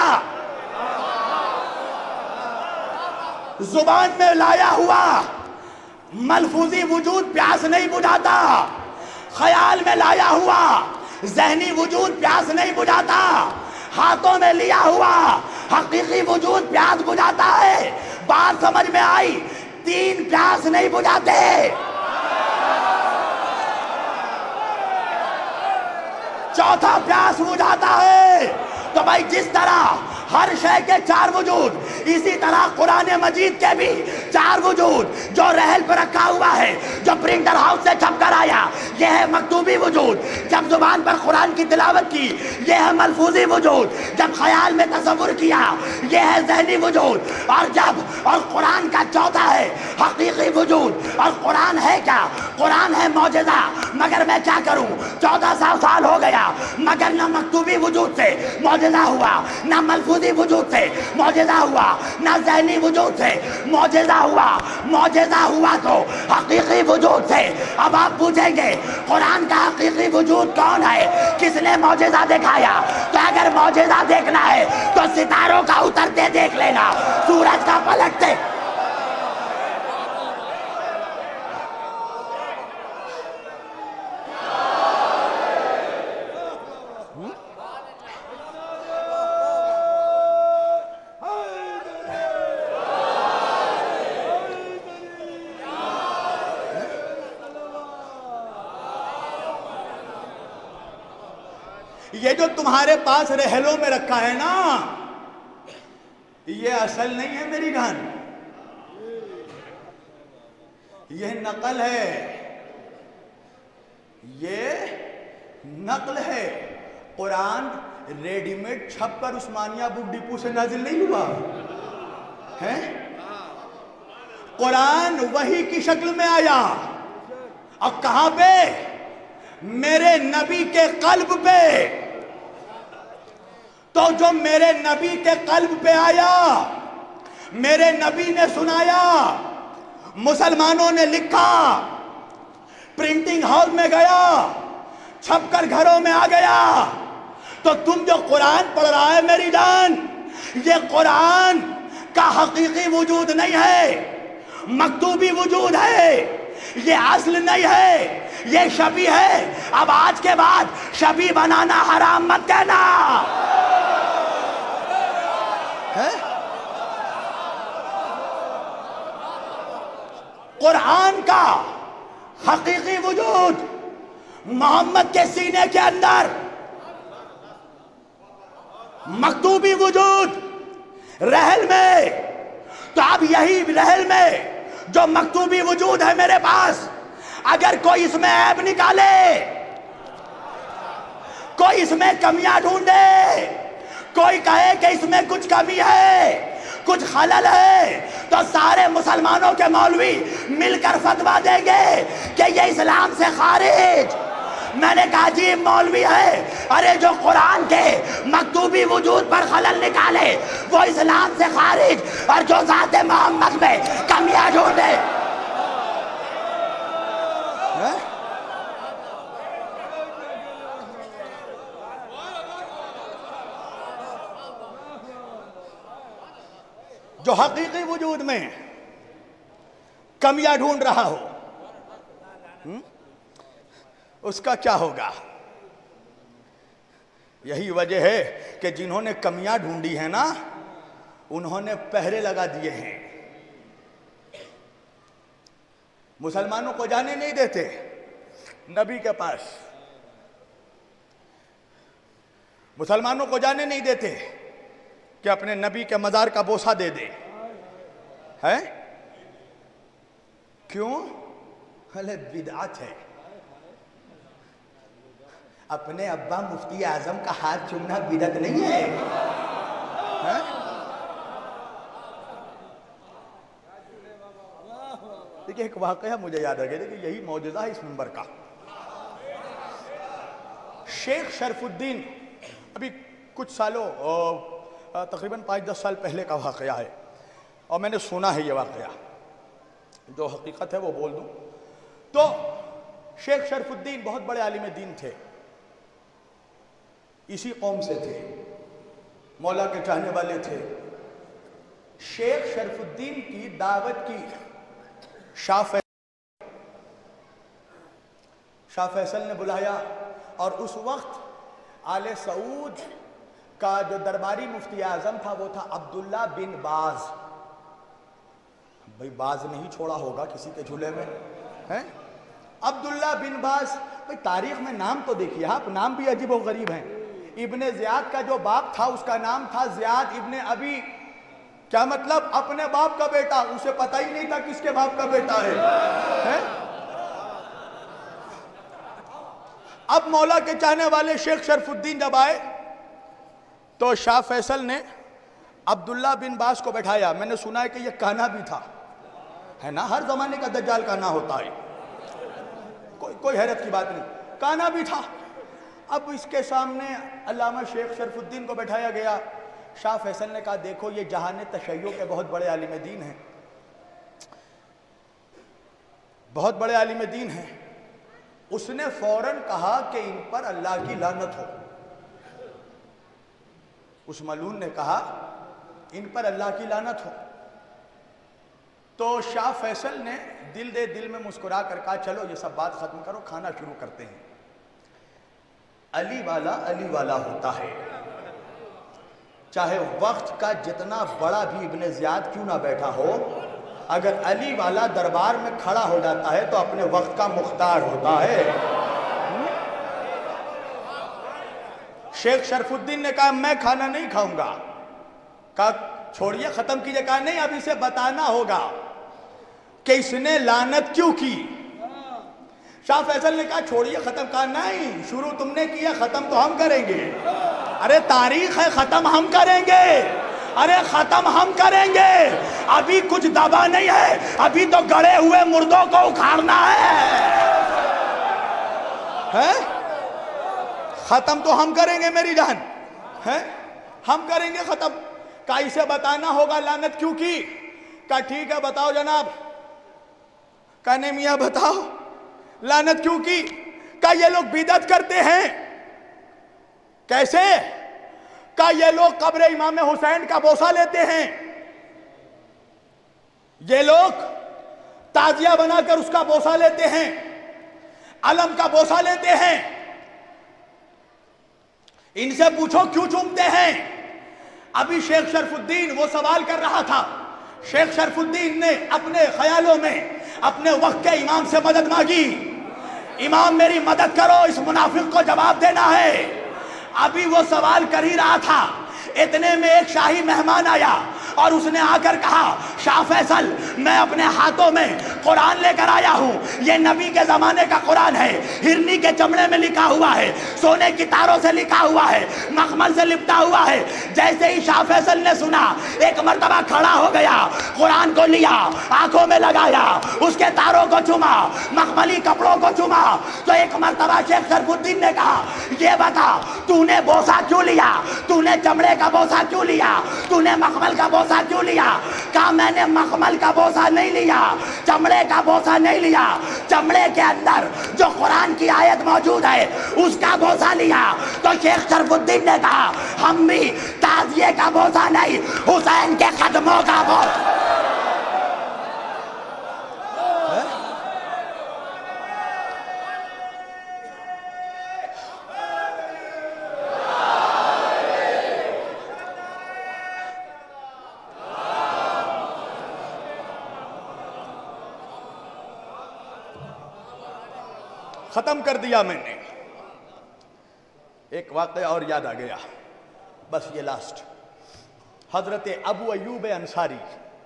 زبان میں لایا ہوا ملفوظی وجود پیاس نہیں بجھاتا، خیال میں لایا ہوا ذہنی وجود پیاس نہیں بجھاتا، ہاتھوں میں لیا ہوا حقیقی وجود پیاس بجھاتا ہے۔ بات سمجھ میں آئی؟ تین پیاس نہیں بجھاتے۔ چوتھا پیاس بجھاتا ہے۔ تو بھائی جس طرح ہر شے کے چار وجود، اسی طرح قرآن مجید کے بھی چار وجود، جو رحل پر رکھا ہوا ہے، جو پرنٹر ہاؤس سے چھپ کر آیا یہ ہے مکتوبی وجود، جب زبان پر قرآن کی تلاوت کی یہ ہے ملفوظی وجود، جب خیال میں تصور کیا یہ ہے ذہنی وجود، اور قرآن کا چوتھا ہے حقیقی وجود۔ اور قرآن ہے کیا؟ قرآن ہے معجزہ۔ مگر میں کیا کروں، 1400 سال ہو گیا مگر نہ مکتوبی وجود سے معجزہ ہوا، نہ ملفوظی وجود سے معجزہ ہوا، نہ ذہنی وجود سے معجزہ ہوا۔ معجزہ ہوا تو حقیقی وجود سے۔ اب آپ پوچھیں گے قرآن کا حقیقی وجود کون ہے، کس نے معجزہ دکھایا؟ تو اگر معجزہ دیکھنا ہے تو ستاروں کا اترتے دیکھ لینا، سورج کا پلٹتے۔ یہ جو تمہارے پاس رحلوں میں رکھا ہے نا، یہ اصل نہیں ہے میری جان، یہ نقل ہے، یہ نقل ہے۔ قرآن ریڈی میڈ چھپ کر عثمانیہ بک ڈپو سے نازل نہیں ہوا ہے، قرآن وحی کی شکل میں آیا، اور کہاں پہ؟ میرے نبی کے قلب پہ۔ تو جو میرے نبی کے قلب پہ آیا، میرے نبی نے سنایا، مسلمانوں نے لکھا، پرنٹنگ ہاؤس میں گیا، چھپ کر گھروں میں آ گیا، تو تم جو قرآن پڑھ رہا ہے میری جان، یہ قرآن کا حقیقی وجود نہیں ہے، مکتوبی وجود ہے، یہ اصل نہیں ہے، یہ شبیہ ہے۔ اب آج کے بعد شبیہ بنانا حرام مت کہنا ہے۔ قرآن کا حقیقی وجود محمد کے سینے کے اندر، مکتوبی وجود رحل میں، تو اب یہی رحل میں جو مکتوبی وجود ہے میرے پاس، اگر کوئی اس میں عیب نکالے، کوئی اس میں کمیاں ڈھونڈے، کوئی کہے کہ اس میں کچھ کمی ہے، کچھ خلل ہے، تو سارے مسلمانوں کے مولوی مل کر فتویٰ دیں گے کہ یہ اسلام سے خارج۔ میں نے کہا جی مولوی ہے، ارے جو قرآن کے مکتوبی وجود پر خلل نکالے وہ اسلام سے خارج، اور جو ذات محمد میں کمیاں ڈھونڈے۔ جو حقیقی وجود میں کمیاں ڈھونڈ رہا ہو، اس کا کیا ہوگا؟ یہی وجہ ہے کہ جنہوں نے کمیاں ڈھونڈی ہیں نا، انہوں نے پہرے لگا دیے ہیں، مسلمانوں کو جانے نہیں دیتے نبی کے پاس، مسلمانوں کو جانے نہیں دیتے کہ اپنے نبی کے مزار کا بوسہ دے دے، ہے کیوں؟ بھلے بدعت ہے۔ اپنے ابا مفتی اعظم کا ہاتھ چومنا بدعت نہیں ہے۔ دیکھیں ایک واقعہ مجھے یاد آ گیا، دیکھیں یہی معجزہ ہے اس منبر کا۔ شیخ شرف الدین، ابھی کچھ سالوں تقریباً 5-10 سال پہلے کا واقعہ ہے، اور میں نے سنا ہے یہ واقعہ، جو حقیقت ہے وہ بول دوں تو شیخ شرف الدین بہت بڑے عالم دین تھے، اسی قوم سے تھے، مولا کے چاہنے والے تھے۔ شیخ شرف الدین کی دعوت کی شاہ فیصل نے بلایا، اور اس وقت آل سعود کا جو درباری مفتی اعظم تھا وہ تھا عبداللہ بن باز۔ بھئی باز نہیں چھوڑا ہوگا کسی کے جھولے میں، ہیں عبداللہ بن باز۔ بھئی تاریخ میں نام تو دیکھیے آپ، نام بھی عجیب و غریب ہیں۔ ابن زیاد کا جو باپ تھا اس کا نام تھا زیاد ابن ابی، کیا مطلب اپنے باپ کا بیٹا، اسے پتہ ہی نہیں تھا کس کے باپ کا بیٹا ہے۔ اب مولا کے چاہنے والے شیخ شرف الدین جب آئے تو شاہ فیصل نے عبداللہ بن باز کو بیٹھایا۔ میں نے سنا ہے کہ یہ کانا بھی تھا، ہے نا، ہر زمانے کا دجال کانا ہوتا ہے، کوئی حیرت کی بات نہیں، کانا بھی تھا۔ اب اس کے سامنے علامہ شیخ شرف الدین کو بیٹھایا گیا۔ شاہ فیصل نے کہا دیکھو یہ جہان تشیع کے بہت بڑے عالم دین ہیں، بہت بڑے عالم دین ہیں۔ اس نے فوراً کہا کہ ان پر اللہ کی لعنت ہو۔ اس ملعون نے کہا ان پر اللہ کی لعنت ہو۔ تو شاہ فیصل نے دل میں مسکرا کر کہا چلو یہ سب بات ختم کرو، کھانا شروع کرتے ہیں۔ علی والا ہوتا ہے، چاہے وقت کا جتنا بڑا بھی ابن زیاد کیوں نہ بیٹھا ہو، اگر علی والا دربار میں کھڑا ہو جاتا ہے تو اپنے وقت کا مختار ہوتا ہے۔ شیخ شرف الدین نے کہا میں کھانا نہیں کھاؤں گا، کہا چھوڑیے ختم کیجئے، کہا نہیں اب اسے بتانا ہوگا کہ اس نے لعنت کیوں کی۔ شاہ فیصل نے کہا چھوڑیے ختم، کہا نہیں شروع تم نے کیا، ختم تو ہم کریں گے۔ ارے تاریخ ہے، ختم ہم کریں گے، ارے ختم ہم کریں گے، ابھی کچھ دبا نہیں ہے، ابھی تو گڑے ہوئے مردوں کو اکھاڑنا ہے۔ ختم تو ہم کریں گے میری جان، ہم کریں گے ختم. کہا اسے بتانا ہوگا لعنت کیوں کی. کہا ٹھیک ہے بتاؤ جناب. کہنے میاں بتاؤ لعنت کیوں کی. کہا یہ لوگ بدعت کرتے ہیں. کیسے؟ کہا یہ لوگ قبر امام حسین کا بوسہ لیتے ہیں. یہ لوگ تعزیہ بنا کر اس کا بوسہ لیتے ہیں, علم کا بوسہ لیتے ہیں. ان سے پوچھو کیوں چومتے ہیں. ابھی شیخ شرف الدین وہ سوال کر رہا تھا. شیخ شرف الدین نے اپنے خیالوں میں اپنے وقت کے امام سے مدد مانگی. امام میری مدد کرو, اس منافق کو جواب دینا ہے. ابھی وہ سوال کر ہی رہا تھا, اتنے میں ایک شاہی مہمان آیا اور اس نے آ کر کہا شاہ فیصل میں اپنے ہاتھوں میں قرآن لے کر آیا ہوں. یہ نبی کے زمانے کا قرآن ہے, ہرنی کے چمڑے میں لکھا ہوا ہے, سونے کی تاروں سے لکھا ہوا ہے, مخمل سے لپٹا ہوا ہے. جیسے ہی شاہ فیصل نے سنا ایک مرتبہ کھڑا ہو گیا, قرآن کو لیا, آنکھوں میں لگایا, اس کے تاروں کو چوما, مخملی کپڑوں کو چوما. تو ایک مرتبہ شیخ شرف الدین نے کہا یہ بتا تو نے بوسہ کیوں لیا, تو نے چمڑے کا بوسہ کیوں لیا, تو نے مخمل کا بوسہ کیوں لیا. کہا میں نے مخمل کا بوسہ نہیں لیا, چمڑے کا بوسہ نہیں لیا, چمڑے کے اندر جو قرآن کی آیت موجود ہے اس کا بوسہ لیا. تو شیخ شرف الدین نے کہا ہم بھی تعزیے کا بوسہ نہیں, حسین کے قدموں کا بوسہ. ختم کر دیا میں نے. ایک واقعہ اور یاد آ گیا, بس یہ لاسٹ. حضرت ابو ایوب انصاری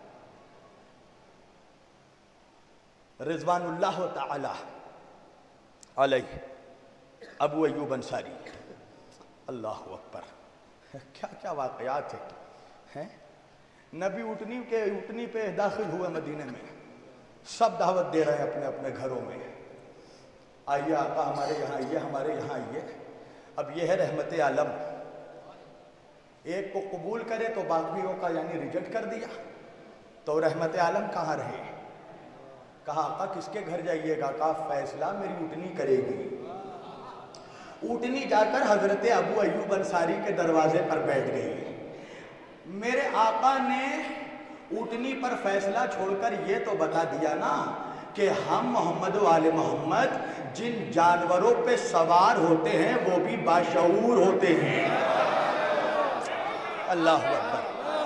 رضوان اللہ تعالی علیہ, ابو ایوب انصاری, اللہ اکبر, کیا کیا واقعات ہیں. نبی اٹھنی پہ داخل ہوئے مدینے میں, سب دعوت دے رہے ہیں اپنے اپنے گھروں میں, آئیے آقا ہمارے یہاں آئیے, ہمارے یہاں آئیے. اب یہ ہے رحمت عالم, ایک کو قبول کرے تو باقیوں کا یعنی ریجیکٹ کر دیا, تو رحمت عالم کہاں رہے. کہا آقا کس کے گھر جائیے گا. کہا فیصلہ میری اٹھنی کرے گی. اٹھنی جا کر حضرت ابو ایوب انصاری کے دروازے پر بیٹھ گئی. میرے آقا نے اٹھنی پر فیصلہ چھوڑ کر یہ تو بتا دیا نا کہ ہم محمد و آل محمد جن جانوروں پہ سوار ہوتے ہیں وہ بھی باشعور ہوتے ہیں. اللہ اکبر.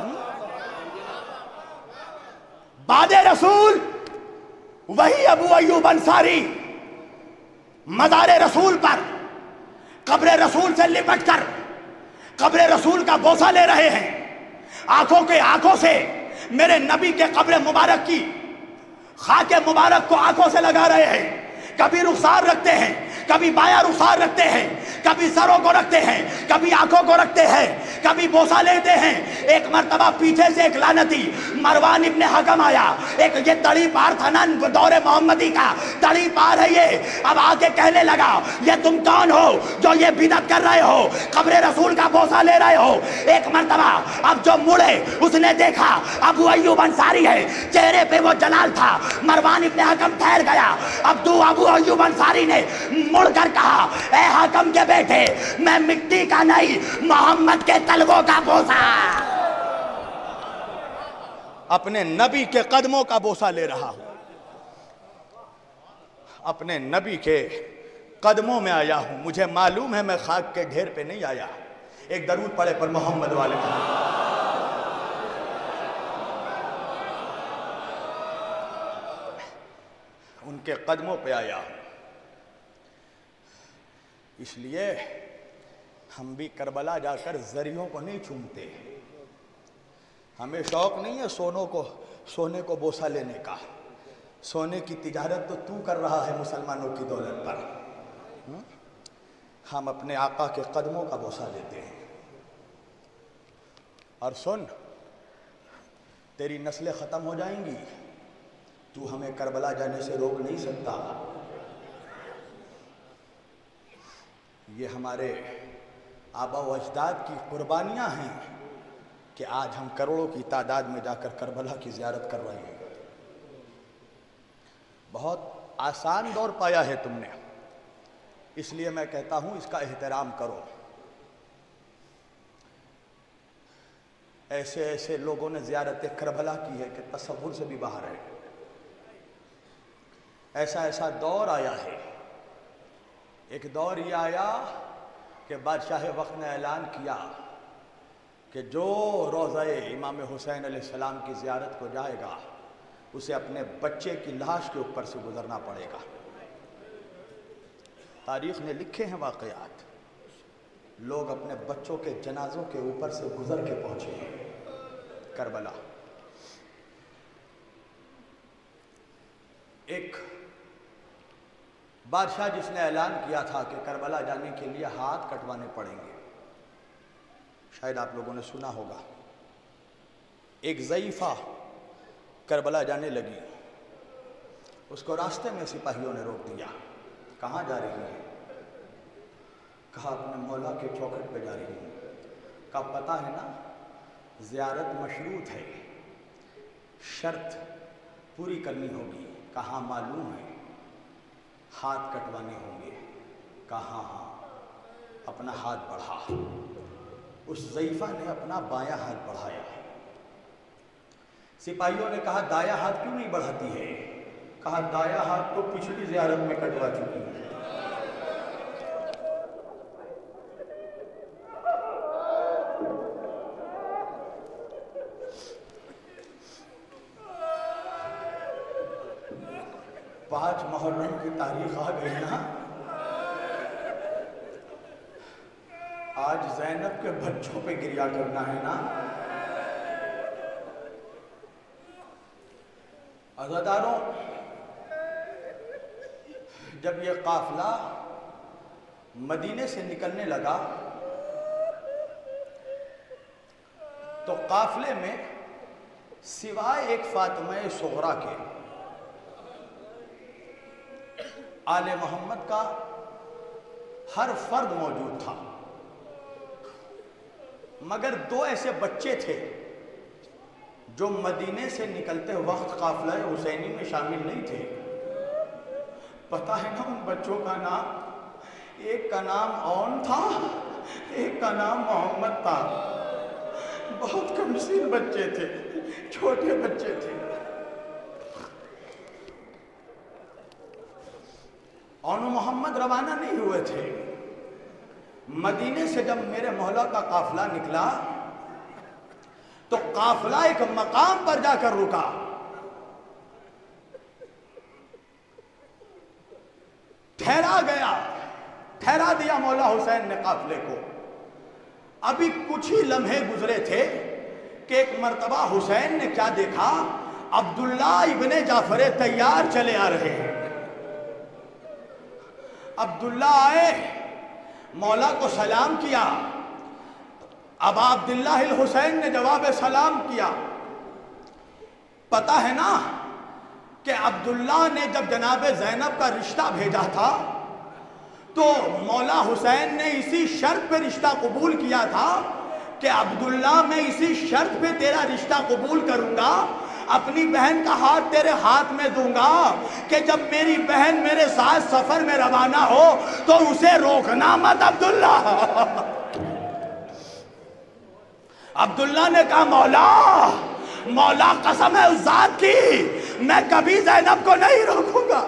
بعد رسول وہی ابو ایوب انصاری مزار رسول پر قبر رسول سے لپٹ کر قبر رسول کا بوسہ لے رہے ہیں. آنکھوں سے میرے نبی کے قبر مبارک کی خاک مبارک کو آنکھوں سے لگا رہے ہیں. کبھی رخسار رکھتے ہیں, کبھی بایاں رخسار رکھتے ہیں, کبھی سروں کو رکھتے ہیں, کبھی آنکھوں کو رکھتے ہیں, کبھی بوسہ لیتے ہیں. ایک مرتبہ پیچھے سے ایک لعنتی مروان ابن حکم آیا, ایک یہ تڑی پار تھا نا دور محمدی کا, تڑی پار ہے یہ. اب آگے کہنے لگا یہ تم کون ہو جو یہ بدعت کر رہے ہو, قبر رسول کا بوسہ لے رہے ہو. ایک مرتبہ اب جو مڑے اس نے دیکھا ابو ایوب انصاری ہے, چہرے پہ وہ جلال تھا. مروان ابن حکم ٹھہر گیا. اب تو ابو ایوب انصاری نے مڑ کر کہا اے حاکم کے بیٹے میں مٹی کا نہیں محمد کے تلووں کا بوسہ, اپنے نبی کے قدموں کا بوسہ لے رہا ہوں, اپنے نبی کے قدموں میں آیا ہوں. مجھے معلوم ہے میں خاک کے ڈھیر پہ نہیں آیا. ایک درود پڑھے پر محمد والے محمد. ان کے قدموں پہ آیا ہوں. اس لیے ہم بھی کربلا جا کر زریوں کو نہیں چومتے. ہمیں شوق نہیں ہے سونے کو بوسہ لینے کا. سونے کی تجارت تو کر رہا ہے مسلمانوں کی دولت پر. ہم اپنے آقا کے قدموں کا بوسہ لیتے ہیں. اور سن, تیری نسلیں ختم ہو جائیں گی, تو ہمیں کربلا جانے سے روک نہیں سکتا. یہ ہمارے آبا و اجداد کی قربانیاں ہیں کہ آج ہم کروڑوں کی تعداد میں جا کر کربلا کی زیارت کر رہے ہیں۔ بہت آسان دور پایا ہے تم نے، اس لیے میں کہتا ہوں اس کا احترام کرو۔ ایسے ایسے لوگوں نے زیارت کربلا کی ہے کہ تصور سے بھی باہر ہے۔ ایسا ایسا دور آیا ہے، ایک دور یہ آیا کہ بادشاہ وقت نے اعلان کیا کہ جو روضہ امام حسین علیہ السلام کی زیارت کو جائے گا اسے اپنے بچے کی لاش کے اوپر سے گزرنا پڑے گا۔ تاریخ نے لکھے ہیں واقعات، لوگ اپنے بچوں کے جنازوں کے اوپر سے گزر کے پہنچے ہیں کربلا۔ ایک بادشاہ جس نے اعلان کیا تھا کہ کربلا جانے کے لیے ہاتھ کٹوانے پڑیں گے، شاید آپ لوگوں نے سنا ہوگا۔ ایک ضعیفہ کربلا جانے لگی، اس کو راستے میں سپاہیوں نے روک دیا۔ کہاں جا رہی ہے؟ کہا اپنے مولا کے چوکھٹ پہ جا رہی ہوں۔ کہا پتہ ہے نا زیارت مشروط ہے، شرط پوری کرنی ہوگی۔ کہاں معلوم ہے؟ ہاتھ کٹوانے ہوں گے۔ کہاں؟ ہاں۔ اپنا ہاتھ بڑھا۔ اس ضعیفہ نے اپنا بایاں ہاتھ بڑھایا۔ سپاہیوں نے کہا دایاں ہاتھ کیوں نہیں بڑھاتی ہے؟ کہا دایاں ہاتھ تو پچھلی زیارت میں کٹوا چکی ہے۔ پانچ محرم کی تاریخ آ گئی نا، آج زینب کے بچوں پہ گریا کرنا ہے نا۔ عزاداروں، جب یہ قافلہ مدینے سے نکلنے لگا تو قافلے میں سوائے ایک فاطمہ صغرا کے آل محمد کا ہر فرد موجود تھا، مگر دو ایسے بچے تھے جو مدینے سے نکلتے وقت قافلہ حسینی میں شامل نہیں تھے۔ پتہ ہے نا ان بچوں کا نام؟ ایک کا نام اون تھا، ایک کا نام محمد تھا۔ بہت کمسین بچے تھے، چھوٹے بچے تھے۔ اون و محمد روانہ نہیں ہوئے تھے۔ مدینے سے جب میرے مولا کا قافلہ نکلا تو قافلہ ایک مقام پر جا کر رکا۔ ٹھہرا دیا مولا حسین نے قافلے کو۔ ابھی کچھ ہی لمحے گزرے تھے کہ ایک مرتبہ حسین نے کیا دیکھا؟ عبداللہ ابن جعفر طیار چلے آ رہے ہیں۔ عبداللہ آئے، مولا کو سلام کیا۔ ابا عبداللہ الحسین نے جواب سلام کیا۔ پتہ ہے نا کہ عبداللہ نے جب جناب زینب کا رشتہ بھیجا تھا تو مولا حسین نے اسی شرط پہ رشتہ قبول کیا تھا کہ عبداللہ میں اسی شرط پہ تیرا رشتہ قبول کروں گا، اپنی بہن کا ہاتھ تیرے ہاتھ میں دوں گا کہ جب میری بہن میرے ساتھ سفر میں روانہ ہو تو اسے روکنا مت عبداللہ۔ عبداللہ نے کہا مولا قسم ہے اس ذات کی میں کبھی زینب کو نہیں روکوں گا۔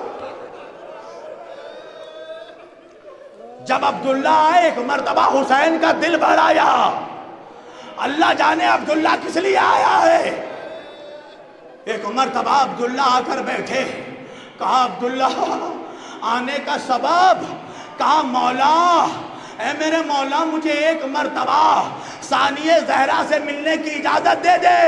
جب عبداللہ آئے ایک مرتبہ حسین کا دل بڑھایا، اللہ جانے عبداللہ کس لیے آیا ہے۔ ایک مرتبہ عبداللہ آ کر بیٹھے، کہا عبداللہ آنے کا سبب؟ کہا مولا، اے میرے مولا مجھے ایک مرتبہ ثانیہ زہرا سے ملنے کی اجازت دے دے۔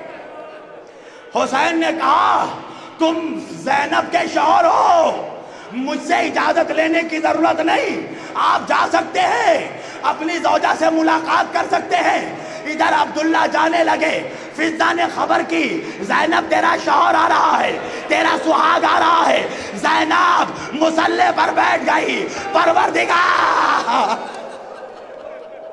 حسین نے کہا تم زینب کے شوہر ہو، مجھ سے اجازت لینے کی ضرورت نہیں، آپ جا سکتے ہیں، اپنی زوجہ سے ملاقات کر سکتے ہیں۔ ادھر عبداللہ جانے لگے، فضہ نے خبر کی زینب تیرا شوہر آ رہا ہے، تیرا سہاگ آ رہا ہے۔ زینب مصلی پر بیٹھ گئی، پروردگار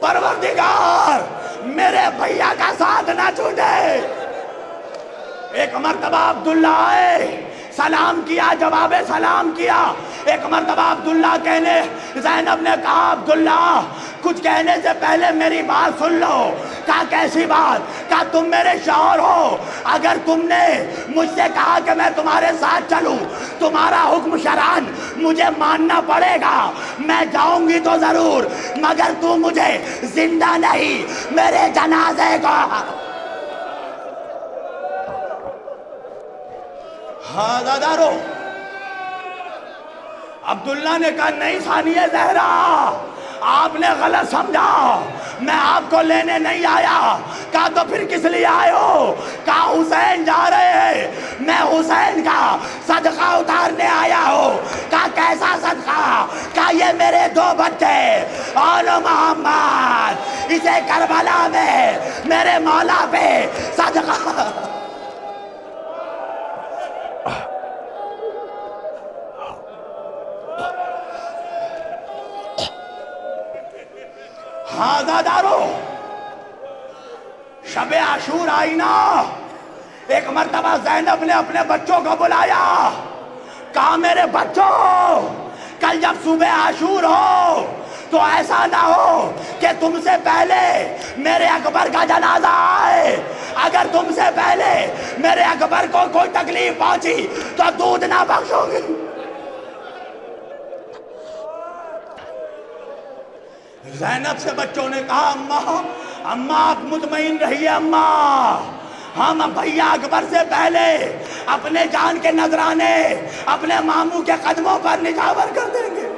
پروردگار میرے بھیا کا ساتھ نہ چھوٹے۔ ایک مرتبہ عبداللہ آئے، سلام کیا، جواب سلام کیا۔ ایک مرتبہ عبداللہ کہنے، زینب نے کہا عبداللہ کچھ کہنے سے پہلے میری بات سن لو۔ کہا کیسی بات؟ کہا تم میرے شوہر ہو، اگر تم نے مجھ سے کہا کہ میں تمہارے ساتھ چلوں، تمہارا حکم شرعاً مجھے ماننا پڑے گا، میں جاؤں گی تو ضرور، مگر تم مجھے زندہ نہیں میرے جنازے کو۔ ہاں دادارو، عبداللہ نے کہا نہیں ثانیہ زہرا، آپ نے غلط سمجھا، میں آپ کو لینے نہیں آیا۔ کہا تو پھر کس لیے آئے ہو؟ کہا حسین جا رہے ہیں، میں حسین کا صدقہ اتارنے آیا ہوں۔ کہا کیسا صدقہ؟ کہا یہ میرے 2 بچے آل محمد، اسے کربلا میں میرے مولا پہ صدقہ۔ ہاں دادارو، شب عاشور آئی نا، ایک مرتبہ زینب نے اپنے بچوں کو بلایا، کہا میرے بچوں کل جب صبح عاشور ہو تو ایسا نہ ہو کہ تم سے پہلے میرے اکبر کا جنازہ آئے، اگر تم سے پہلے میرے اکبر کو کوئی تکلیف پہنچی تو دودھ نہ بخشو گی۔ زینب سے بچوں نے کہا اماں آپ مطمئن رہیے اماں، ہم بھیا اکبر سے پہلے اپنے جان کے نذرانے اپنے ماموں کے قدموں پر نچھاور کر دیں گے۔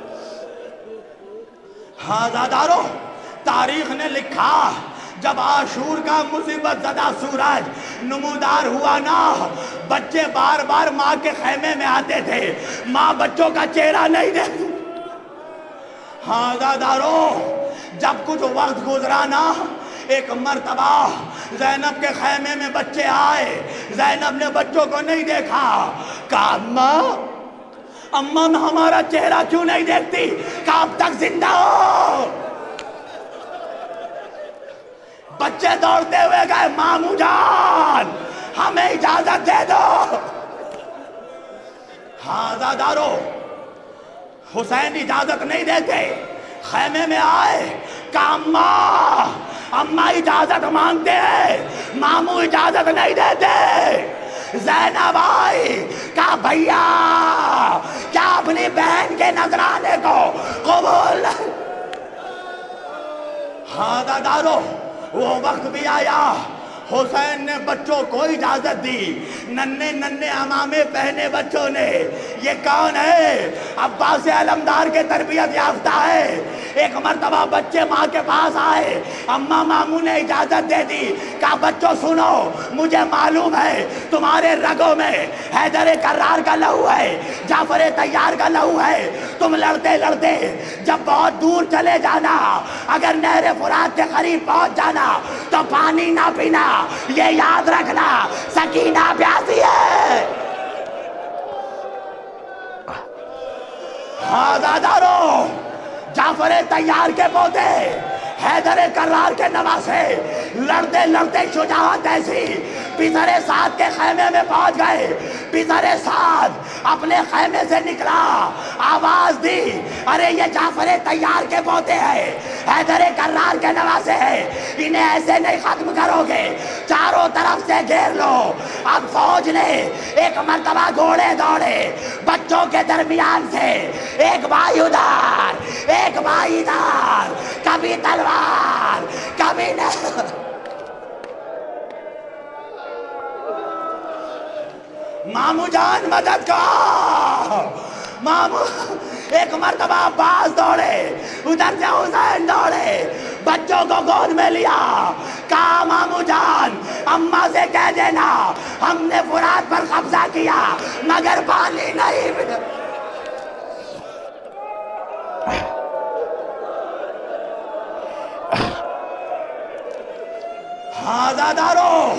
ہاں دادارو، تاریخ نے لکھا جب عاشور کا مصیبت زدہ سورج نمودار ہوا نا، بچے بار بار ماں کے خیمے میں آتے تھے، ماں بچوں کا چہرہ نہیں دیکھتی۔ ہاں دادارو، جب کچھ وقت گزرا نا، ایک مرتبہ زینب کے خیمے میں بچے آئے، زینب نے بچوں کو نہیں دیکھا، کہا اماں ہمارا چہرہ کیوں نہیں دیکھتی؟ کہا اب تک زندہ ہو۔ بچے دوڑتے ہوئے گئے، ماموں جان ہمیں اجازت دے دو۔ ہاں دادارو، حسین اجازت نہیں دیتے، خیمے میں آئے، کہا اماں اجازت مانگتے ہیں، ماموں اجازت نہیں دیتے۔ زینب آئی، کہا بھیا کیا اپنی بہن کے نذرانے کو قبول؟ ہاں دادارو، وہ وقت بھی آیا، حسین نے بچوں کو اجازت دی، ننے ننے عمامے پہنے بچوں نے، یہ کون ہے؟ عباس علمدار کے تربیت یافتہ ہے۔ ایک مرتبہ بچے ماں کے پاس آئے، اماں ماموں نے اجازت دے دی، کہا بچوں سنو، مجھے معلوم ہے تمہارے رگوں میں حیدر کرار کا لہو ہے، جعفر طیار کا لہو ہے، تم لڑتے لڑتے جب بہت دور چلے جانا، اگر نہر فرات کے قریب پہنچ جانا تو پانی نہ پینا، یہ یاد رکھنا سکینہ پیاسی ہے۔ ہاں دادارو، جعفر طیار کے پوتے، حیدر کرار کے نواسے، لڑتے لڑتے شجاعت ایسی، پسر سعد کے خیمے میں پہنچ گئے۔ پسر سعد اپنے خیمے سے نکلا، آواز دی، ارے یہ جعفر طیار کے پوتے ہیں، حیدر کرار کے نواسے ہیں، انہیں ایسے نہیں ختم کرو گے، چاروں طرف سے گھیر لو۔ اب فوج نے ایک مرتبہ گھوڑے دوڑے، بچوں کے درمیان سے ایک بھائی ادھر ایک بھائی ادھر، کبھی تلوار کبھی نہیں۔ ماموں جان مدد کا، ماموں ایک مرتبہ عباس دوڑے، ادھر سے حسین دوڑے، بچوں کو گود میں لیا، کہا ماموں جان اماں سے کہہ دینا ہم نے فرات پر قبضہ کیا مگر پانی نہیں ملا۔ ہاں دادارو،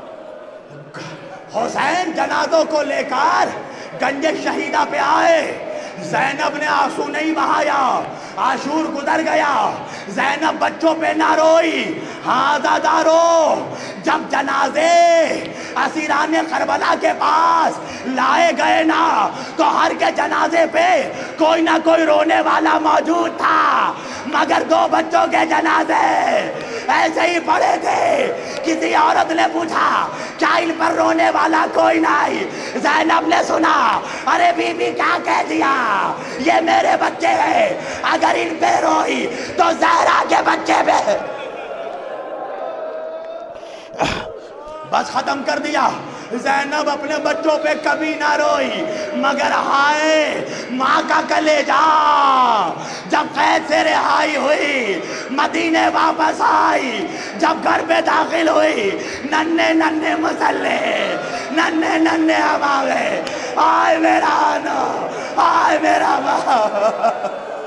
حسین جنازوں کو لے کر گنج شہیدہ پہ آئے، زینب نے آنسو نہیں بہایا، عاشور گزر گیا، زینب بچوں پہ نہ روئی، ہاں زادارو جب جنازے اسیران کربلا کے پاس لائے گئے نا تو ہر کے جنازے پہ کوئی نہ کوئی رونے والا موجود تھا، مگر 2 بچوں کے جنازے ایسے ہی پڑے تھے۔ کسی عورت نے پوچھا کیا ان پر رونے والا کوئی نہیں؟ زینب نے سنا، ارے بی بی کیا کہہ دیا، یہ میرے بچے ہیں، اگر ان پہ روئی تو زہرا کے بچے پہ بس ختم کر دیا۔ زینب اپنے بچوں پہ کبھی نہ روئی، مگر ہائے ماں کا کلیجہ جب قید سے رہائی ہوئی، مدینے واپس آئی، جب گھر پہ داخل ہوئی، ننھے ننھے مسلح، ننھے ننھے ہمارے، آئے میرا آنا، آئے میرا ماں۔